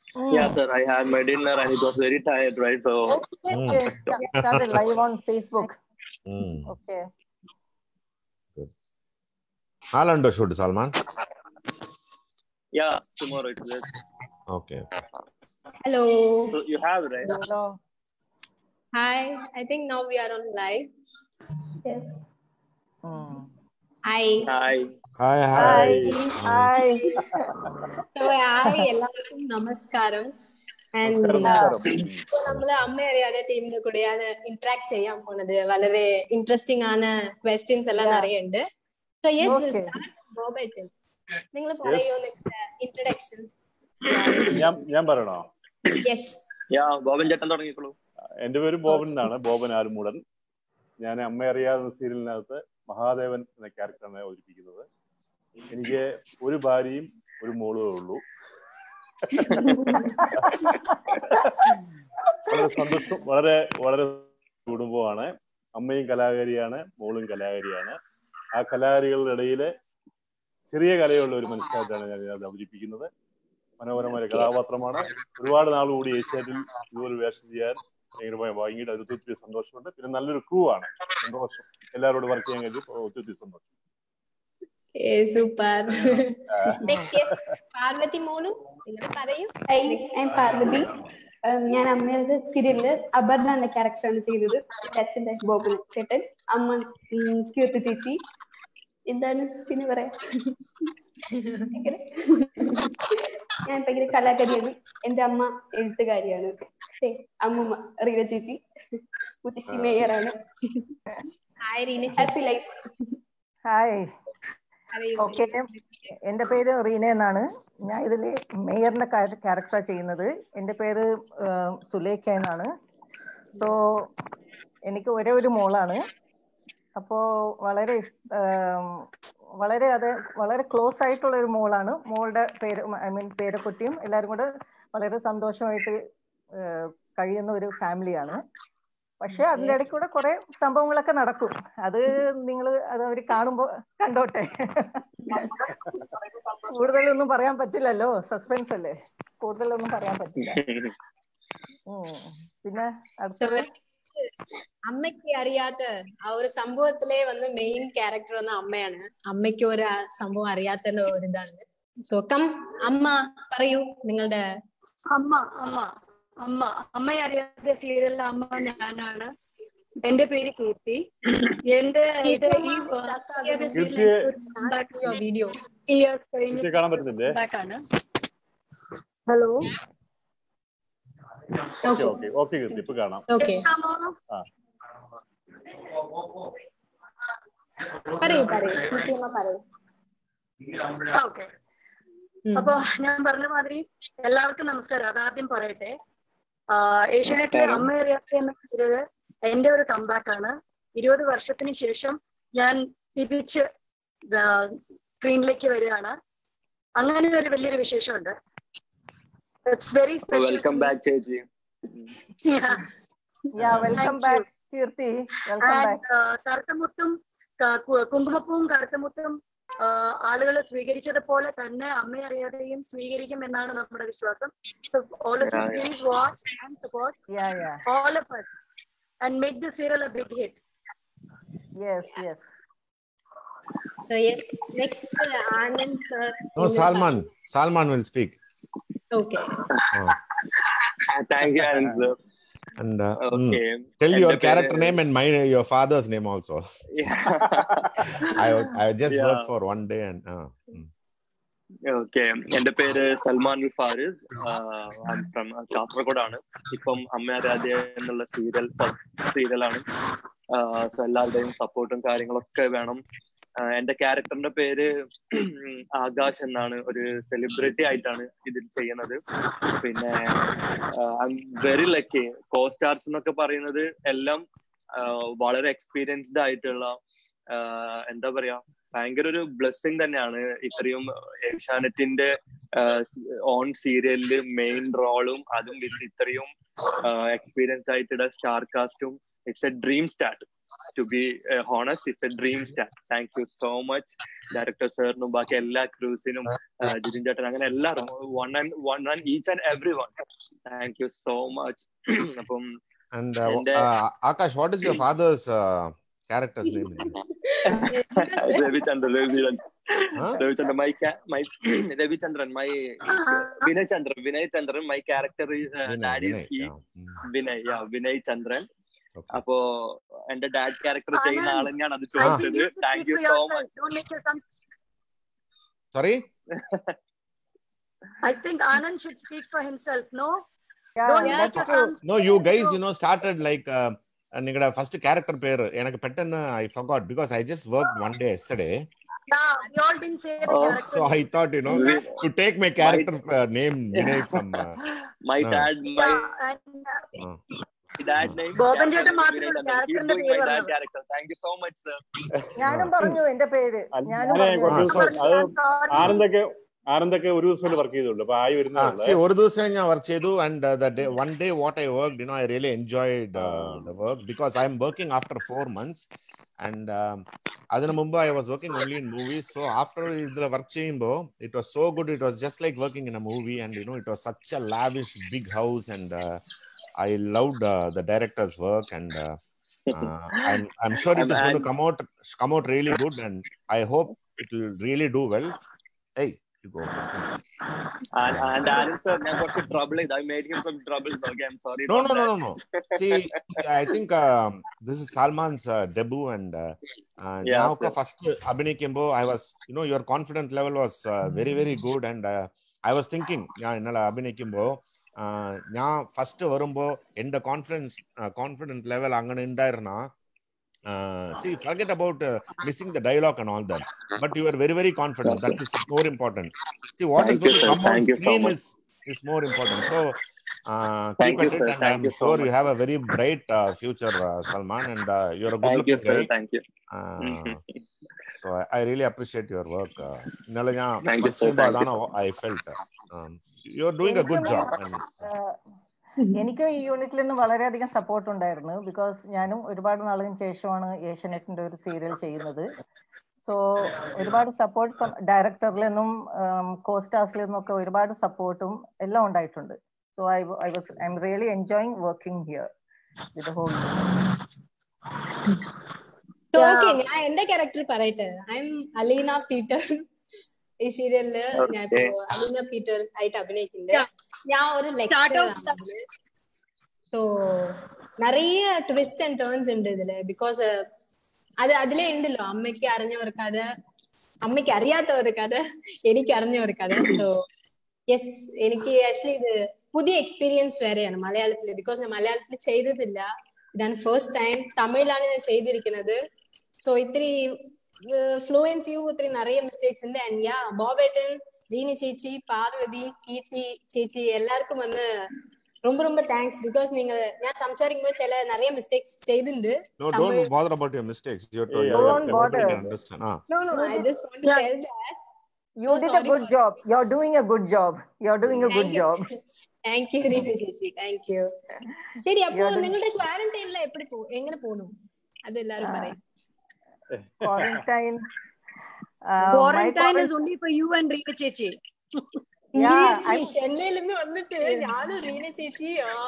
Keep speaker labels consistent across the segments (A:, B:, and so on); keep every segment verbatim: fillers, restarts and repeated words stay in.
A: Mm. Yeah, sir. I had my dinner and it was very tired, right? So
B: Mm.
A: okay,
B: started live on Facebook.
C: Mm.
B: Okay.
C: Good. Alando shoot, Salman.
A: Yeah, tomorrow it's this.
C: Okay.
D: Hello.
A: So you have, right?
B: Hello.
D: Hi. I think now we are on live. Yes.
B: Mm.
D: Hi.
A: Hi.
C: Hi,
B: Hi.
C: hi.
B: Hi.
D: So hi, എല്ലാവർക്കും നമസ്കാരം. And നമ്മള് അമ്മ അറിയാതെ ടീമിന്റെ കൂടെയാണ് interact ചെയ്യാൻ പോണത്. വളരെ ഇൻട്രസ്റ്റിംഗ് ആണ്, ക്വസ്റ്റ്യൻസ് എല്ലാം നിറയുണ്ട്. So yes, we'll start. ബോബേട്ടൻ, നിങ്ങൾ പറയൂ നിങ്ങളുടെ ഇൻട്രൊഡക്ഷൻ.
E: ഞാൻ പറയണോ?
D: Yes.
A: Yeah, ബോബൻ ചേട്ടൻ തുടങ്ങിക്കോളൂ.
E: എന്റെ പേര് ബോബൻ എന്നാണ്, ബോബൻ ആരുമൂടൻ. ഞാൻ അമ്മ അറിയാതെ സീരിയലിനകത്ത് മഹാദേവൻ എന്ന ക്യാരക്ടറാണ് അവതരിപ്പിക്കുന്നത്. എനിക്ക് ഒരു ഭാര്യയും ഒരു മോളുമേ ഉള്ളൂ. വളരെ സന്തോഷം, വളരെ വളരെ കുടുംബമാണ്. അമ്മയും കലാകാരിയാണ്, മോളും കലാകാരിയാണ്. ആ കലാകാരികളുടെ ഇടയിൽ ചെറിയ കലയുള്ള ഒരു മനുഷ്യനായിട്ടാണ് ഞാൻ അത് അവതരിപ്പിക്കുന്നത്. മനോഹരമായ കഥാപാത്രമാണ്. ഒരുപാട് നാളുകൂടി ഏഷ്യാറ്റിൽ ഇതുപോലെ വേഷം ചെയ്യാൻ ഭയങ്കരമായി വാങ്ങിയിട്ട് അത് ഒത്തിരി സന്തോഷമുണ്ട്. പിന്നെ നല്ലൊരു ക്രൂ ആണ്, സന്തോഷം. എല്ലാവരോടും വർക്ക് ചെയ്യാൻ കഴിഞ്ഞു, ഒത്തിരി സന്തോഷം.
D: സൂപ്പർ. നെക്സ്റ്റ് യെസ് പാർവതി മോളു, നിങ്ങൾ പറയൂ.
F: I am Parvathi. ഞാൻ അമ്മയുടെ സീരിയലില് അപർണ എന്ന ക്യാരക്ടറാണ് ചെയ്തത്. അച്ഛൻ്റെ ബോബൻ ചേട്ടൻ, അമ്മ കീർത്തി ചേച്ചി. എന്താണ് പിന്നെ പറയാ, ഞാൻ ഭയങ്കര കലാകാരിയാണ്. എന്റെ അമ്മ എഴുത്തുകാരിയാണ്. അമ്മൂമ്മ റീന ചേച്ചി, മുത്തശ്ശി മേയറാണ്.
D: ഹായ് റീന ചേച്ചി.
B: ഹായ്. ഓക്കെ, എൻ്റെ പേര് റീന എന്നാണ്. ഞാൻ ഇതിൽ മേയറിന്റെ ക്യാരക്ടറാണ് ചെയ്യുന്നത്. എൻ്റെ പേര് സുലേഖ എന്നാണ്. സോ എനിക്ക് ഒരേ ഒരു മോളാണ്. അപ്പോൾ വളരെ വളരെ അത് വളരെ ക്ലോസ് ആയിട്ടുള്ള ഒരു മോളാണ്. മോളുടെ പേര് ഐ മീൻ പേരക്കുട്ടിയും എല്ലാവരും കൂടെ വളരെ സന്തോഷമായിട്ട് കഴിയുന്ന ഒരു ഫാമിലിയാണ്. പക്ഷെ അതിൻ്റെ ഇടയ്ക്ക് കൂടെ കുറെ സംഭവങ്ങളൊക്കെ നടക്കും. അത് നിങ്ങൾ അത് അവർ കാണുമ്പോൾ കണ്ടോട്ടെ. കൂടുതലൊന്നും പറയാൻ പറ്റില്ലല്ലോ, സസ്പെൻസ് അല്ലേ, കൂടുതലൊന്നും പറയാൻ പറ്റില്ല. പിന്നെ അടുത്ത
D: അമ്മയ്ക്ക് അറിയാത്ത ആ ഒരു സംഭവത്തിലെ വന്ന് മെയിൻ ക്യാരക്ടർ വന്ന അമ്മയാണ്. അമ്മയ്ക്ക് ഒരു സംഭവം അറിയാത്ത ഒരു ഇതാണ്. സോ കം അമ്മ പറയൂ നിങ്ങളുടെ.
G: അമ്മ അമ്മ അമ്മ അമ്മയെ അറിയാത്ത സീരിയലിലെ അമ്മ ഞാനാണ്. എന്റെ പേര് കീർത്തി. എന്റെ
D: വീഡിയോ
G: ആണ്. Hello.
E: Okay okay okay Keerthi, ഇപ്പൊ കാണാം.
D: ഓക്കെ പറയൂ പറയൂ പറയൂ.
G: ഓക്കെ, അപ്പൊ ഞാൻ പറഞ്ഞ മാതിരി എല്ലാവർക്കും നമസ്കാരം. അതാദ്യം പറയട്ടെ, ഏഷ്യാനെറ്റിലെ അമ്മ അറിയാത്ത എന്ന സീരിയല് എന്റെ ഒരു കംബാക്ക് ആണ്. ഇരുപത് വർഷത്തിന് ശേഷം ഞാൻ തിരിച്ച് സ്ക്രീനിലേക്ക് വരികയാണ്. അങ്ങനെ ഒരു വലിയൊരു വിശേഷമുണ്ട്. It's very special.
A: Welcome back ചേച്ചി.
B: Yeah welcome back Keerthi. Welcome back.
G: കറുത്തമുത്തും കുങ്കുമപ്പൂവും കറുത്തമുത്തും ആളുകൾ സ്വീകരിച്ചതുപോലെ തന്നെ അമ്മയെ അറിയാതെയും സ്വീകരിക്കും എന്നാണ് നമ്മുടെ വിശ്വാസം. All of you please watch and support
B: yeah yeah
G: all of us and make the serial a big hit.
B: Yes yes.
D: So yes, next uh, Anand sir.
C: No, Salman. Salman will speak.
D: Okay.
C: Oh.
A: Thank you, Anand sir.
C: And uh,
A: okay.
C: Mm, tell and your character name and my your father's name also.
A: Yeah.
C: I I just
A: yeah.
C: worked for one day and. Uh, mm.
A: Okay. എൻ്റെ പേര് Salman Faris. I am from കാസർഗോഡാണ്. ഇപ്പം അമ്മ അറിയാതെ എന്നുള്ള serial സീരിയലാണ്. So എല്ലാവരുടെയും സപ്പോർട്ടും കാര്യങ്ങളൊക്കെ വേണം. എന്റെ ക്യാരക്ടറിന്റെ പേര് ആകാശ് എന്നാണ്. ഒരു സെലിബ്രിറ്റി ആയിട്ടാണ് ഇതിൽ ചെയ്യുന്നത്. പിന്നെ I'm very lucky. Co stars എന്നൊക്കെ പറയുന്നത് എല്ലാം വളരെ എക്സ്പീരിയൻസ്ഡ് ആയിട്ടുള്ള, എന്താ പറയാ, ഭയങ്കര ഒരു ബ്ലെസ്സിങ് തന്നെയാണ്. ഇത്രയും ഏഷ്യാനെറ്റിന്റെ ഓൺ സീരിയലില് മെയിൻ റോളും അതും വിത്ത് ഇത്രയും എക്സ്പീരിയൻസ് ആയിട്ടുള്ള സ്റ്റാർ കാസ്റ്റും. It's a dream start. to be uh, honest, it's a dream start. Thank you so much, director sir, num baaki ella crews-inum, Jidin Chettan angane ellarum, one and one and each and everyone. Thank you so much. Appam
C: and uh, uh, Akash, what is your father's uh, character's name?
A: Ravichandran, Ravichandran.
C: Huh?
A: Ravichandran, my my Ravichandran, my Vinay Chandran, Vinay Chandran, my character is uh,
C: Vinay,
A: dad is
C: Vinay,
A: he,
C: yeah. Mm.
A: Vinay, yeah, Vinay Chandran.
C: Okay.
A: അപ്പോ എന്റെ dad character ചെയ്യുന്ന ആൾ തന്നെയാണ് അത്
G: I think
A: ചോദിച്ചത്.
G: you should
A: thank
G: speak
A: you
G: for
A: so
G: yourself.
A: Much.
G: Don't make yourself.
C: Sorry?
G: I think Anand should speak for himself. No,
B: Yeah,
G: don't
D: Yeah.
G: make your
B: that's true.
G: sons.
C: No, you guys, you know, started like uh, നിങ്ങളുടെ first character പേര് എനിക്ക് പെട്ടെന്ന് I forgot because I just worked one day yesterday.
G: Yeah, we all didn't say the
A: Oh,
G: character.
C: So I thought, you know,
A: We-
C: to take my character uh, name Vinay from. Uh,
A: My
C: no.
A: dad, my
G: Yeah, and uh,
C: uh,
A: dad name.
G: Boban
A: Captain
G: ചേട്ടൻ മാത്രമേ
A: Vinay
G: ഉള്ളൂ
A: Chandran. He's
G: character-ന്റെ
A: doing
G: പേര്
A: my dad
G: പറഞ്ഞത്.
A: character. Thank you so much, sir.
B: ഞാനും പറഞ്ഞു എന്റെ പേര്, ഞാനും
E: ഞാനേ
B: പറഞ്ഞു
E: കുറച്ച്
C: ആ,
E: ദിവസം
C: so-
E: അത്
G: I'm sorry.
E: ആനന്ദൊക്കെ ആനന്ദൊക്കെ ഒരു ദിവസം വർക്ക് ചെയ്തുള്ളൂ. അപ്പൊ ആയി വരുന്നേ
C: Ah,
E: ഉള്ളൂ.
C: see, ഒരു ദിവസം ഞാൻ വർക്ക് ചെയ്തു and uh, the day, one day what I worked, you know, I really enjoyed uh, the work because I'm working after four months and um, അതിനു മുമ്പ് I was working only in movies. So after ഇതിൽ work ചെയ്യുമ്പോൾ it was so good. It was just like working in a movie and you know it was such a lavish big house and uh, I loved uh, the director's work and uh, uh, I'm I'm sure it
A: And-
C: is going to
A: and-
C: come out come out really good and I hope it will really do well. Hey, you go.
A: And and Anand sir, ഞാൻ കുറച്ച് trouble ചെയ്തു. I made him some troubles. Okay, I'm sorry.
C: No,
A: about
C: no, no,
A: that.
C: no, no. See, I think um, this is Salman's uh, debut, and uh, uh,
A: Yeah,
C: now
A: sir.
C: first Abhinikimbo, I was, you know, your confidence level was uh, very, very good, and uh, I was thinking, yeah, innala Abhinikimbo, uh, now first varumbo, in the confidence uh, confidence level angane indairna. Uh, see, forget about uh, missing the dialogue and all that. But you are very, very confident. That is more important. See, what is
A: Thank
C: going
A: you,
C: to
A: sir.
C: come on
A: Thank you so
C: screen
A: much.
C: is is more important. So, uh,
A: Thank
C: keep
A: you,
C: at
A: sir.
C: it, and
A: Thank
C: I'm
A: you so
C: sure you
A: much.
C: have a very bright uh, future, uh, Salman, and uh, you're a
A: Thank you,
C: good-looking
A: sir.
C: guy.
A: Thank you.
C: Uh, so I, I really appreciate your work. Uh, ഇന്നലെ ഞാൻ
A: Thank you,
C: work
A: sir.
C: ചെയ്യുമ്പോൾ
A: Thank you.
C: അതാണ് I felt. Um, you're doing a good job. And,
B: എനിക്കും ഈ യൂണിറ്റിൽ നിന്ന് വളരെയധികം support ഉണ്ടായിരുന്നു ബിക്കോസ് ഞാനും ഒരുപാട് നാളിന് ശേഷമാണ് ഏഷ്യാനെറ്റിന്റെ ഒരു സീരിയൽ ചെയ്യുന്നത്. സോ ഒരുപാട് സപ്പോർട്ട് ഫ്രം ഡയറക്ടറിൽ നിന്നും കോസ്റ്റാസിൽ നിന്നും ഒക്കെ ഒരുപാട് സപ്പോർട്ടും എല്ലാം ഉണ്ടായിട്ടുണ്ട്. So I I was I'm really enjoying working here with the whole
D: So, okay, ഞാൻ എന്റെ ക്യാരക്ടർ പറയട്ടെ. I'm Aleena Peter. ഈ സീരിയലില് ഞാൻ ഇപ്പോ അലീന പീറ്റർ ആയിട്ട് അഭിനയിക്കുന്നുണ്ട്. ഞാൻ ഒരു ലെക്ചറർ ആണ്. സോ நிறைய ട്വിസ്റ്റ് ആൻഡ് ടേൺസ് ഉണ്ട് ഇതില്. ബിക്കോസ് അത് അതിലേ ഉണ്ടല്ലോ അമ്മയ്ക്ക് അറിഞ്ഞ ഒരു കഥ, അമ്മയ്ക്ക് അറിയാത്ത ഒരു കഥ, എനിക്ക് അറിഞ്ഞ ഒരു കഥ. സോ യെസ്, എനിക്ക് ആക്ച്വലി ഇത് പുതിയ എക്സ്പീരിയൻസ് വേറെയാണ് മലയാളത്തില്. ബിക്കോസ് ഞാൻ മലയാളത്തിൽ ചെയ്തതില്ല. ഇതാണ് ഫസ്റ്റ് ടൈം. തമിഴിലാണ് ഞാൻ ചെയ്തിരിക്കുന്നത്. സോ ഇത്തിരി ഫ്ലുവൻസിയും ഇത്തിരി നിറയെ മിസ്റ്റേക്സ് ഉണ്ട്. ആൻഡ് യാ, ബോബേട്ടൻ, ദീനി ചേച്ചി, പാർവതി, കീർത്തി ചേച്ചി എല്ലാവർക്കും വന്ന് ரொம்ப ரொம்ப தேங்க்ஸ். பிகாஸ் நீங்க ഞാൻ സംസാരിക്കുമ്പോൾ ചില நிறைய മിസ്റ്റേക്സ് ചെയ്തിട്ടുണ്ട്.
C: no, don't bother about your mistakes. You're,
E: Yeah,
C: you're
B: don't bother.
C: totally understand. Ah.
D: No, no, I just want to tell that.
B: You did a good job. You're doing a good job. You're doing a good job.
D: Thank you, Rina ചേച്ചി. Thank you. ശരി, അപ്പോ നിങ്ങളുടെ ക്വാറന്റൈനിൽ എപ്പടി പോ എങ്ങനെ പോണു അത് എല്ലാവരും പറയും.
B: Quarantine.
G: Quarantine is only for you and Rina ചേച്ചി.
B: Yeah,
D: ചെന്നൈയിൽ നിന്ന് വന്നിട്ട് ഞാനും റീന ചേച്ചി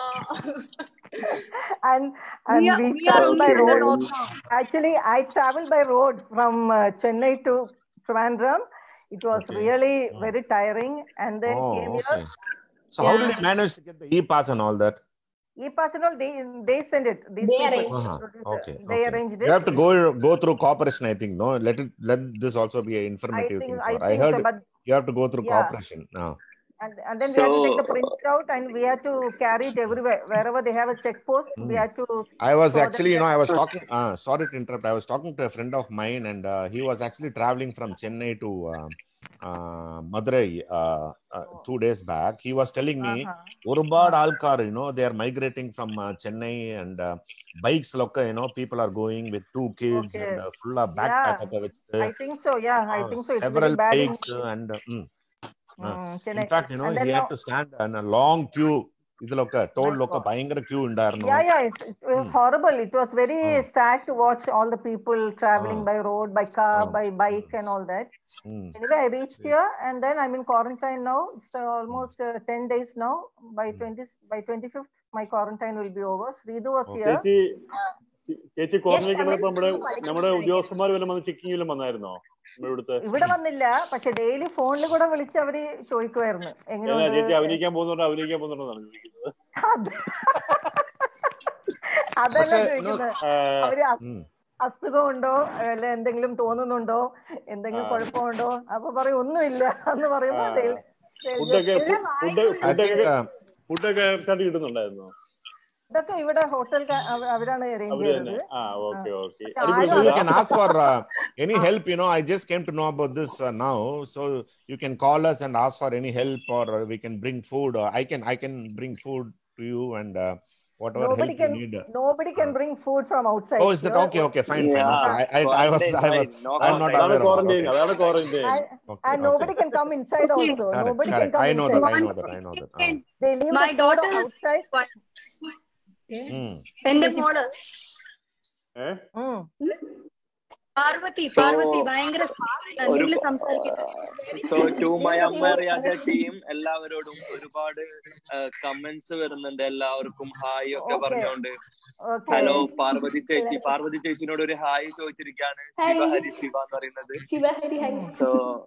B: and and
G: We are,
B: we
G: we are
B: travel
G: only
B: by
G: in the
B: road.
G: north now.
B: Actually, I traveled by road from uh, Chennai to Trivandrum. It was
C: Okay.
B: really very tiring, and then
C: Oh,
B: came
C: okay.
B: here.
C: So how did you manage to get the e-pass and all that?
B: E-pass and all, they they send it. These
D: They
B: people,
D: arrange.
C: Uh-huh.
B: producer,
C: Okay.
B: they
C: okay.
B: arranged
C: You
B: it.
C: have to go go through corporation, I think. No, let it let this also be an
B: I
C: informative
B: think
C: thing.
B: I
C: For I
B: think
C: heard
B: so, but
C: you have to go through
B: yeah.
C: corporation. No.
B: and and then we had to take the
A: So-
B: print out, and we had to carry it everywhere. Wherever they have a check post, we had to.
C: I was
B: show them
C: actually, you know,
B: that-
C: I was talking. Uh, sorry to interrupt. I was talking to a friend of mine, and uh, he was actually traveling from Chennai to uh, uh, Madurai uh, uh, two days back. He was telling me,
B: Uh-huh.
C: Urubad Alkar, you know, they are migrating from uh, Chennai and uh, bikes, loka, you know, people are going with two kids
B: Okay.
C: and uh, full of backpack.
B: Yeah.
C: With, uh,
B: I think so. Yeah, I
C: uh,
B: think so. It's
C: several
B: very bad. in-
C: bikes uh, and. Uh, mm. Uh,
B: Mm,
C: in
B: Chennai.
C: fact, you know,
B: And
C: he
B: then
C: had
B: now-
C: to stand in a long queue ഇതിലൊക്കെ ടോളിലൊക്കെ ഭയങ്കര Q ഉണ്ടായിരുന്നു.
B: Yeah, yeah, it, it was
C: Hmm.
B: horrible. It was very
C: Ah.
B: sad to watch all the people traveling
C: Ah.
B: by road, by car,
C: Ah.
B: by bike, and all that.
C: Hmm.
B: Anyway, I reached here, and then I'm in quarantine now. It's uh, almost uh, ten days now. By
C: Hmm.
B: twenty, by twenty-fifth, my quarantine will be over. Sridu was
C: Okay.
B: here.
E: ചേച്ചി ചേച്ചി quarantine
D: Yes,
E: നമ്മുടെ
D: Tamil
E: നമ്മുടെ ഉദ്യോഗസ്ഥന്മാർ വല്ല വന്ന് ചെക്കിങ്ങിലും വന്നായിരുന്നോ നമ്മുടെ ഇവിടുത്തെ?
B: ഇവിടെ വന്നില്ല, പക്ഷെ ഡെയിലി ഫോണിൽ കൂടെ വിളിച്ച് അവര് ചോദിക്കുമായിരുന്നു
E: ഏതാ
B: എങ്ങനെയുണ്ട്.
E: ചേച്ചി അഭിനയിക്കാൻ പോകുന്നുണ്ടോ അഭിനയിക്കാൻ പോകുന്നുണ്ടോന്നാണ് ചോദിക്കുന്നത്.
B: അതല്ല
C: പക്ഷേ,
B: ചോദിക്കുന്നത്.
E: ആ,
B: അവര് അ-
C: Hmm.
B: അസുഖമുണ്ടോ അല്ല എന്തെങ്കിലും തോന്നുന്നുണ്ടോ, എന്തെങ്കിലും
E: ആ.
B: കുഴപ്പമുണ്ടോ, അപ്പൊ പറയും ഒന്നുമില്ല എന്ന് പറയുമ്പോ
E: ആ.
B: they'll- they'll
E: ഫുഡൊക്കെ
B: just-
D: എല്ലാം
E: ഫുഡ്
D: വായിക്കൊണ്ട്
C: I think
E: ഫുഡൊക്കെ
C: uh,
E: ഫുഡൊക്കെ കണ്ടു കിട്ടുന്നുണ്ടായിരുന്നോ?
B: ഇതൊക്കെ ഇവിടെ ഹോട്ടൽ അവരാണ് അറേഞ്ച്
E: അവര് തന്നെ.
B: ചെയ്തത്.
E: ആ ഓക്കെ ഓക്കെ.
B: പക്ഷെ
E: അടിപൊളി
B: ആരും
C: so you
E: ഫുഡാ?
C: can ask for uh, any help. You know, I just came to know about this uh, now, so you can call us and ask for any help, or uh, we can bring food. Or I can I can bring food to you, and uh, whatever
B: nobody
C: help
B: can
C: you need.
B: nobody can bring food from outside.
C: Oh, is that
B: Here-
C: okay? Okay, fine, fine.
A: Yeah.
C: Okay, I I, I was I was
A: Quarantine, no
C: I'm not
E: അതാണ്
C: aware of it.
E: Quarantine,
C: Okay.
E: അതാണ് quarantine.
B: and,
C: Okay,
B: and nobody
C: okay.
B: can come inside also.
C: Correct,
B: Nobody can
C: correct.
B: come
C: I know
B: inside.
C: that. I know that. I know that. Ah.
B: They leave
G: My
B: the food
G: daughter-
B: outside.
C: Hmm.
G: എന്റെ മോള്
E: ഏഹ്
B: Mm.
G: Parvathi
A: So,
G: Parvathi ഭയങ്കര
A: ഒരു
G: എന്തെങ്കിലും സംസാരിക്കട്ടെ.
A: So to my അമ്മ അറിയാത്ത team എല്ലാവരോടും ഒരുപാട് കമന്റ്സ് വരുന്നുണ്ട്. എല്ലാവർക്കും ഹായ് ഒക്കെ
B: Okay.
A: പറഞ്ഞുകൊണ്ട്.
B: Okay.
A: ഹലോ പാർവതി ചേച്ചി, പാർവതി ചേച്ചിനോട് ഒരു ഹായ് ചോദിച്ചിരിക്കുകയാണ് ശിവഹരി ശിവ എന്ന് പറയുന്നത്.
F: ശിവഹരി ഹരി.
A: സോ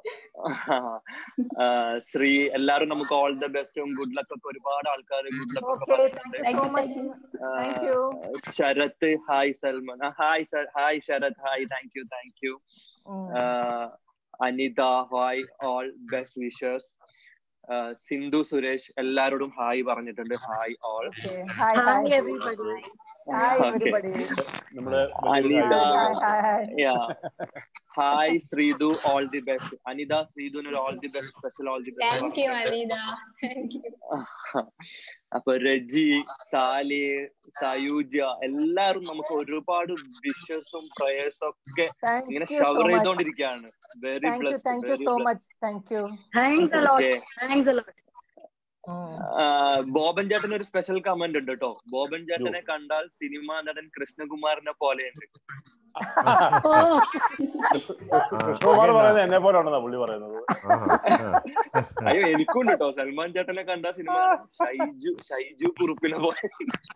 A: ശ്രീ എല്ലാരും നമുക്ക് ഓൾ ദ ബെസ്റ്റും ഗുഡ് ലക്ക് ഒക്കെ ഒരുപാട് ആൾക്കാർ ഗുഡ് ലക്ക് ഒക്കെ
B: Okay. Thank
A: പറയുന്നുണ്ട്.
B: you so much. Thank you.
A: Sarath hi, Salman hi, hi Sarath hi, thank you thank you.
B: Mm.
A: Anitha hi, all best വിഷേഴ്സ്. സിന്ധു സുരേഷ് എല്ലാരോടും ഹായ് പറഞ്ഞിട്ടുണ്ട്. Hi all.
B: Okay. Hi, hi.
G: Hi everybody.
B: Hi,
A: Okay.
B: everybody.
E: നമ്മുടെ
A: Anitha
B: Hi, hi, hi.
A: Hi Sreethu, all the best. Anitha ശ്രീതുവിന് all the best, special all the best.
D: Thank you Anitha. Thank you.
A: അപ്പൊ Reji, Sally, സയൂജ എല്ലാരും നമുക്ക് ഒരുപാട് വിഷസും പ്രയേഴ്സും ഒക്കെ
B: Thank
A: ഇങ്ങനെ
B: you so
A: shower
B: much.
A: ചെയ്തോണ്ടിരിക്കുകയാണ്. Very
B: Thank you.
A: Blessed,
B: Thank you
A: very
B: so
A: blessed.
B: much. Thank you.
G: Thanks a lot.
A: Okay.
G: Thanks a lot.
B: Mm.
A: Boban ചേട്ടന് ഒരു special comment ഉണ്ട് കേട്ടോ. ബോബൻ ചേട്ടനെ കണ്ടാൽ സിനിമാ നടൻ കൃഷ്ണകുമാറിനെ പോലെയുണ്ട്.
G: Oh.
E: കൃഷ്ണകുമാർ പറയുന്നത് എന്നെ പോലെ ആണെന്നാ പുള്ളി പറയുന്നത്.
A: അയ്യോ എനിക്കുണ്ട് കേട്ടോ. സൽമാൻ ചേട്ടനെ കണ്ട സിനിമ ഷൈജു ഷൈജു കുറുപ്പിനെ പോലെ.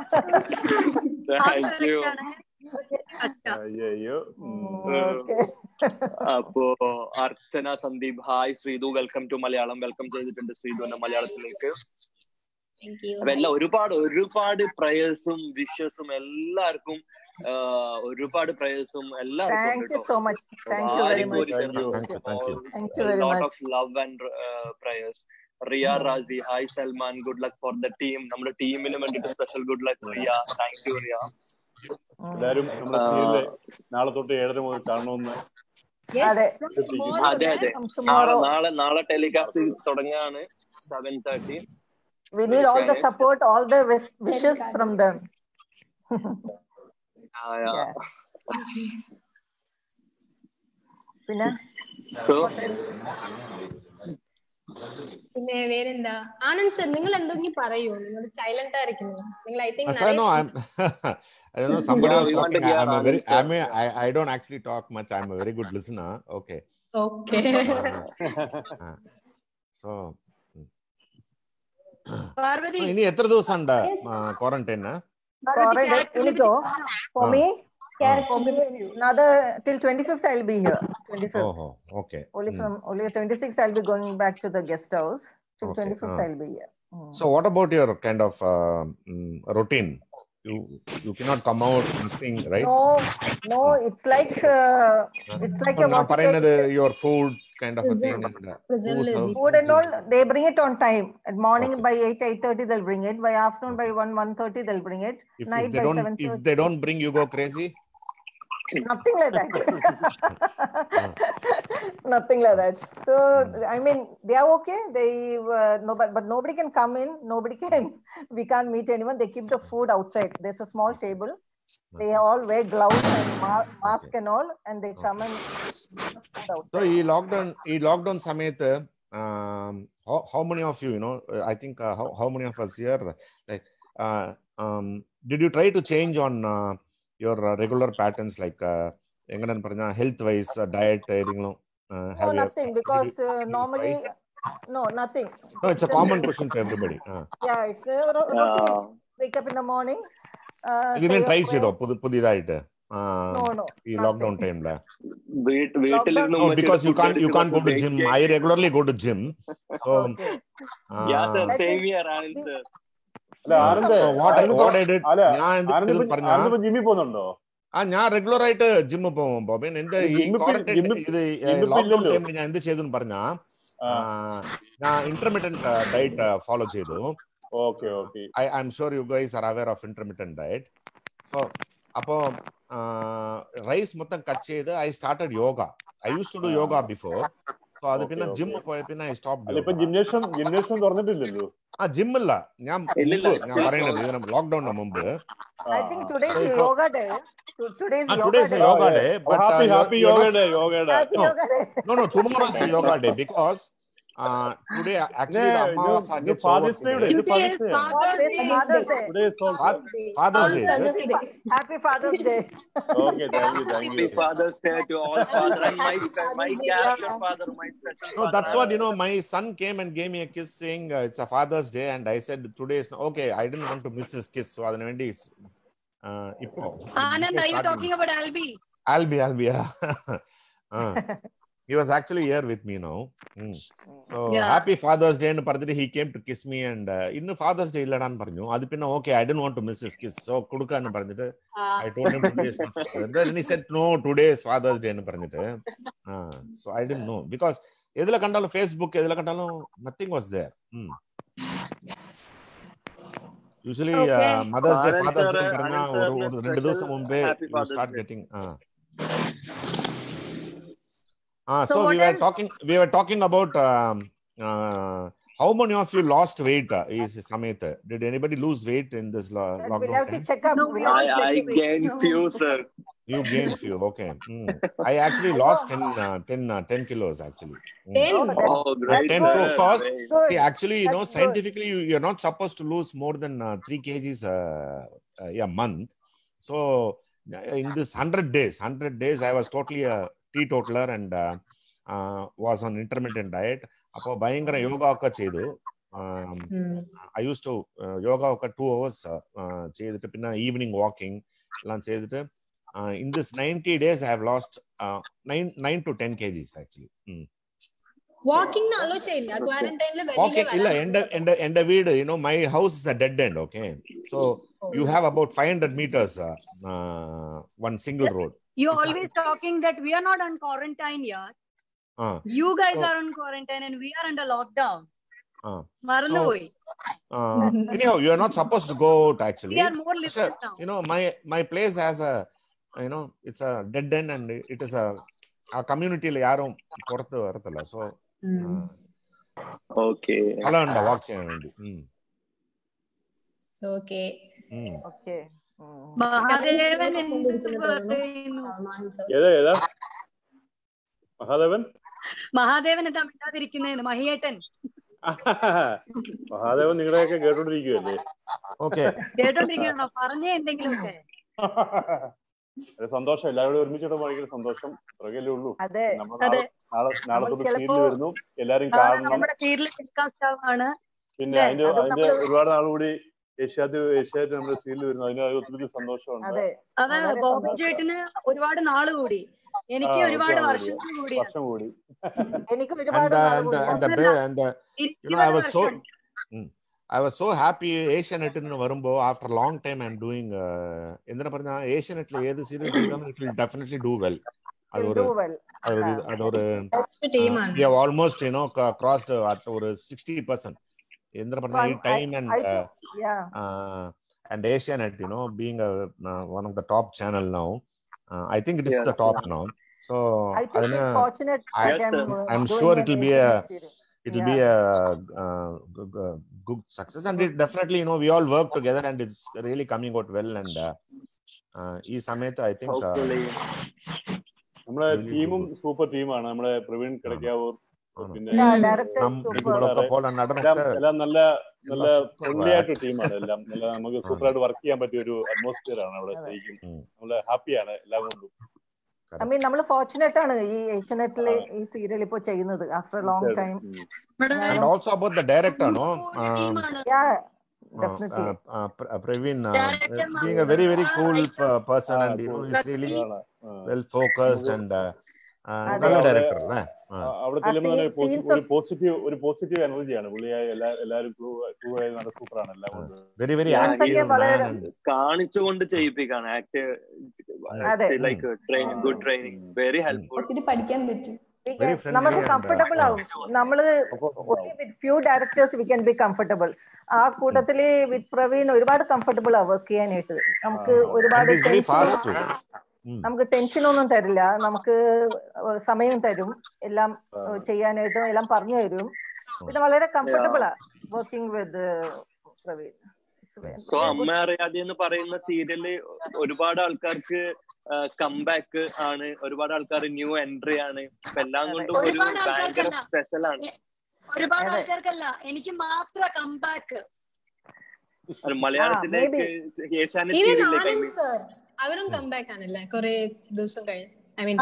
A: Thank you.
E: അയ്യോ.
B: Okay.
A: അപ്പോ Archana Sandeep hi Sreethu, welcome to Malayalam. Welcome ചെയ്തിട്ടുണ്ട് ശ്രീതുവിന്റെ മലയാളത്തിലേക്ക്.
D: Thank you.
A: അപ്പൊ എല്ലാം ഒരുപാട് ഒരുപാട് പ്രയേഴ്സും വിഷസും എല്ലാവർക്കും ഒരുപാട് പ്രയേഴ്സും എല്ലാവർക്കും
B: Thank you so much. Thank you very much.
C: Thank you. Thank you. Thank you.
B: Thank you very
A: lot
B: much.
A: Of love and prayers. Riya Razi hi Salman, good luck for the team. നമ്മുടെ ടീമിന് വേണ്ടിട്ട് special good luck Riya. Thank you Riya.
E: എല്ലാരും നമ്മുടെ serial നാളെ തൊട്ട് ഏഴര മുതൽ കാണണമെന്ന്.
B: അതെ.
A: അതെ അതെ നാളെ നാളെ നാളെ ടെലികാസ്റ്റ് തുടങ്ങുകയാണ് seven thirty.
B: We need all the support, all the wish- wishes from them. Yeah. പിന്നെ
A: സോ
D: പിന്നെ വേറെന്താ ആനന്ദ് സർ, നിങ്ങൾ എന്തെങ്കിലും പറയൂ? നിങ്ങൾ സൈലന്റ് ആയിരിക്കുന്നു. നിങ്ങൾ I think
C: Sir, no, I'm. I don't know. Somebody
A: Yeah,
C: was
A: we want
C: talking.
A: to hear
C: I'm a very.
A: Anand, sir.
C: I'm a, I, I don't actually talk much. I'm a very good listener. Okay.
D: Okay.
C: Uh, so.
G: Parvathi
C: ഇനി എത്ര ദിവസം ഉണ്ട് quarantine?
B: quarantine എനിക്കോ for
C: Ah.
B: me
F: Character
B: for me another till twenty-fifth I'll be here. twenty-fifth.
C: Oh, okay.
B: Only
C: Mm.
B: from only twenty-sixth I'll be going back to the guest house. Till
C: Okay,
B: twenty-fifth
C: ah.
B: I'll be here. Mm.
C: So, what about your kind of uh, mm, routine? You you cannot come out and sing, right?
B: No, no, it's like uh, it's like
C: So,
B: a
C: na
B: what you
C: parayunnathu
B: call-
C: your food kind of a thing.
D: Present.
C: And, uh,
D: Present
C: who serves-
D: legit.
B: food and all. They bring it on time. At morning
C: Okay.
B: by eight eight thirty they'll bring it. By afternoon by one one thirty they'll bring it.
C: If, if
B: Night
C: they
B: by
C: don't
B: seven
C: if
B: thirty.
C: they don't bring, you go crazy.
B: Nothing like that. Nothing like that. So I mean, they are okay. They uh, no, but, but nobody can come in. Nobody can. We can't meet anyone. They keep the food outside. There's a small table. They all wear gloves and ma- mask
C: Okay.
B: and all, and they come and
C: So, ഈ lockdown ഈ lockdown സമയത്ത് how, how many of you, you know, I think uh, how, how many of us here, like, uh, um, did you try to change on uh, your uh, regular patterns, like uh, health wise, uh, diet, anything? Uh,
B: no, nothing, you, because uh, normally, no, nothing.
C: No, it's a common question to everybody. Uh.
B: Yeah, it's a routine. Uh, Wake up in the morning. Uh,
C: you didn't try it, though. Uh,
B: no, no.
C: Lockdown time la.
A: Wait, wait till
C: no, because you can't you can't go to gym. I regularly go to gym. So
B: okay.
A: uh, yeah, sir. Same here, Anand sir.
C: So what I what I did?
E: Anand gym പോന്നുണ്ടോ?
C: ആ ഞാൻ regular ആയിട്ട് ജിമ്മിൽ പോകും bobbin. എന്താ ഈ quarantine ഇത് lockdown ടൈമിൽ ഞാൻ എന്ത് ചെയ്തു പറഞ്ഞാ ഞാൻ ഇന്റർമിറ്റന്റ് ഡയറ്റ് ഫോളോ ചെയ്തു.
E: Okay okay.
C: I I'm sure you guys are aware of intermittent diet. So അപ്പോ റൈസ് മൊത്തം കട്ട് ചെയ്ത് I started yoga. I used to do yoga before. So അത് പിന്നെ ജിം പോയ പിന്നെ ഐ സ്റ്റോപ്പ്.
E: ഇപ്പൊ gymnasium gymnasium തുറന്നിട്ടില്ലല്ലോ.
C: ആ ജിം ഇല്ല. ഞാൻ ഞാൻ പറയുന്നത് ഇതിന് ലോക്ക്ഡൌണിന് മുമ്പ്.
B: I think today is yoga day. Today is
C: yoga day. yoga day. But
E: happy happy yoga day. Yoga day.
C: No no tomorrow is yoga day because Uh, today actually the Amavasa gets over today.
E: Today is Father's Day. Today is
C: Father's Day.
B: Happy Father's Day.
E: Okay, thank you, thank you.
A: Happy Father's Day to all fathers and my my character father, my special
C: No, that's what, you know, my son came and gave me a kiss saying uh, it's a Father's Day, and I said today is okay. I didn't want to miss his kiss, so adana vendi uh ipo.
G: Anand, are you talking about Albi?
C: Albi, Albi. uh. He was actually here with me now. Mm. So yeah. Happy Father's Day nu parthittu he came to kiss me, and uh, innu Father's Day illa dan paranju. Adu pinna okay, I didn't want to miss his kiss, so kudukka nu parthittu uh. I told him today is Father's Day. Then he said no, today is Father's Day nu parthittu. Uh, so I didn't know because edula kandalum Facebook edula kandalum nothing was there. Mm. Usually okay. uh, Mother's Day, Father's Day parna oru rendu divasam mumbe you start getting uh. Ah, so, so we were talking. We were talking about um, uh, how many of you lost weight? Uh, is Sameet? Did anybody lose weight in this lo- lockdown?
B: We'll have to check up.
A: No,
B: we'll
A: I, I gained no. few, sir.
C: You gained few. Okay. Mm. I actually lost ten, uh, ten, uh, ten kilos actually.
D: Mm. ten.
A: Oh, great.
C: ten because see, actually, you know, That's scientifically, you, you're not supposed to lose more than uh, three kgs uh, uh, a month. So in this hundred days, hundred days, I was totally a teetotaler and uh, uh, was on intermittent diet. Appo bayangara yoga okka chedu. Um, hmm. I used to uh, yoga okka two hours uh, chedittu pinna evening walking eல்லாம் chedittu uh, in this ninety days I have lost uh, nine nine to ten kgs actually. Hmm.
D: Walking na allow cheyilla quarantine la velile
C: walking illa enda enda enda veedu, you know, my house is a dead end. Okay, so oh. you have about five hundred meters uh, uh, one single road.
H: You always talking that we are not on quarantine yet. Uh, you guys so, are on quarantine and we are under lockdown.
C: Uh,
H: Marandu
C: so, uh, anyhow, you are not supposed to go out actually.
H: We are more liberal now.
C: You know, my my place has a, you know, it's a dead end and it is a a community la yarum porthu varathilla. So
A: mm. uh, okay,
C: alla anda walk cheyandi. Mm.
D: Okay.
C: Mm.
B: Okay.
H: Mahadevan
E: ഏതാ ഏതാ മഹാദേവൻ
H: മഹാദേവൻ എന്താ മിണ്ടാതിരിക്കുന്നേന്ന് മഹിയേട്ടൻ
E: മഹാദേവൻ നിങ്ങളെയൊക്കെ കേട്ടോണ്ടിരിക്കുവല്ലേ?
C: Okay,
H: കേട്ടോണ്ടിരിക്കണോ? പറഞ്ഞേ എന്തെങ്കിലുമൊക്കെ.
E: സന്തോഷം, എല്ലാവരും ഒരുമിച്ചിട്ട് ഭയങ്കര സന്തോഷം. പുറകെല്ലേ ഉള്ളൂ.
H: നാളെ
E: നാളെ തൊട്ട് സീരിയൽ വരുന്നു, എല്ലാരും കാണണം.
H: നമ്മുടെ സീരിയൽ ടെലികാസ്റ്റ്.
E: പിന്നെ അതിന്റെ അതിന്റെ ഒരുപാട് നാളുകൂടി ഏഷ്യാറ്റ് ഏഷ്യാറ്റ് നമ്മുടെ സീരിയൽ വരുന്നു. അതിന് ഒത്തിരി സന്തോഷമുണ്ട്.
H: അതെ, ബോബൻ ചേട്ടന് ഒരുപാട് നാള് കൂടി, എനിക്ക് ഒരുപാട് വർഷം കൂടി
E: വർഷം കൂടി
B: എനിക്ക് ഒരുപാട്
C: I was so happy Asianet in varumbo after a long time I'm doing endra parna Asianet la edu serial cheyidam it will definitely do well.
B: Adu do well.
C: Adu adu or we have almost, you know, crossed at over sixty percent. Endra parna I, time and I, I, uh,
B: yeah
C: uh, and Asianet, you know, being a uh, one of the top channel now, uh, I think it is yes, the top yeah. now. So
B: I think it's fortunate
C: I,
B: yes,
C: I'm sure it will be a it will yeah. be a uh, good, uh, good success, and it definitely, you know, we all work together and it's really coming out well. And uh, uh, ee samayathu I think
E: hopefully nammala team um super team aanu nammala Praveen Kadakavur പിന്നെ എല്ലാം നല്ല നല്ല friendly ആയിട്ടൊരു ടീമാണ്. എല്ലാം നല്ല നമുക്ക് സൂപ്പറായിട്ട് വർക്ക് ചെയ്യാൻ പറ്റിയ ഒരു അറ്റ്മോസ്ഫിയർ ആണ് അവിടെ. ശരിക്കും നമ്മള് ഹാപ്പിയാണ് എല്ലാം കൊണ്ടും.
B: ഐ മീൻ നമ്മൾ ഫോർച്ചുനേറ്റ് ആണ് ഈ ഏഷ്യാനെറ്റിലെ ഈ സീരിയൽ ഇപ്പോ ചെയ്യുന്നത് after long time.
C: And also about the director, no? Um,
B: yeah, definitely.
C: Uh, uh, uh, Praveen, uh, being a very very cool uh, person, and you know he's really well focused and uh, uh, നല്ല director അല്ലേ?
E: അവിടെ ചെല്ലുമ്പോൾ ഒരു positive ഒരു positive എനർജിയാണ് പുള്ളിയായ എല്ലാവരും നല്ല സൂപ്പറാണ്. എല്ലാം കൊണ്ട്
C: വെരി വെരി ആക്റ്റീവ്
A: കാണിച്ചുകൊണ്ട് ചെയ്യിപ്പിക്കാണ്. Act like training, good training, very helpful.
F: പഠിക്കാൻ പറ്റും.
B: നമുക്ക് കംഫർട്ടബിൾ ആവും. നമ്മള് few directors we can be comfortable. ആ കൂട്ടത്തില് വിത്ത് പ്രവീൺ ഒരുപാട് കംഫർട്ടബിൾ ആ വർക്ക് ചെയ്യാനായിട്ട്. നമുക്ക് ഒരുപാട് നമുക്ക് ടെൻഷൻ ഒന്നും തരില്ല. നമുക്ക് സമയം തരും എല്ലാം ചെയ്യാനായിട്ടും, എല്ലാം പറഞ്ഞു തരും. പിന്നെ വളരെ കംഫർട്ടബിൾ ആ വർക്കിംഗ് വിത്ത് പ്രവീൺ.
A: സോ അമ്മ അറിയാതെ എന്ന് പറയുന്ന സീരിയല് ഒരുപാട് ആൾക്കാർക്ക് കംബാക്ക് ആണ്, ഒരുപാട് ആൾക്കാർ ന്യൂ എൻട്രി ആണ്. എല്ലാം കൊണ്ടും ഒരു ഭയങ്കര സ്പെഷ്യൽ ആണ്.
G: ഒരുപാട് ആൾക്കാർക്കല്ല, എനിക്ക് മാത്രം കംബാക്ക്.
A: മലയാളത്തിലേക്ക്
D: അവരും കംബാക്ക് ആണല്ലേ കുറെ ദിവസം കഴിഞ്ഞ്. ഐ മീൻ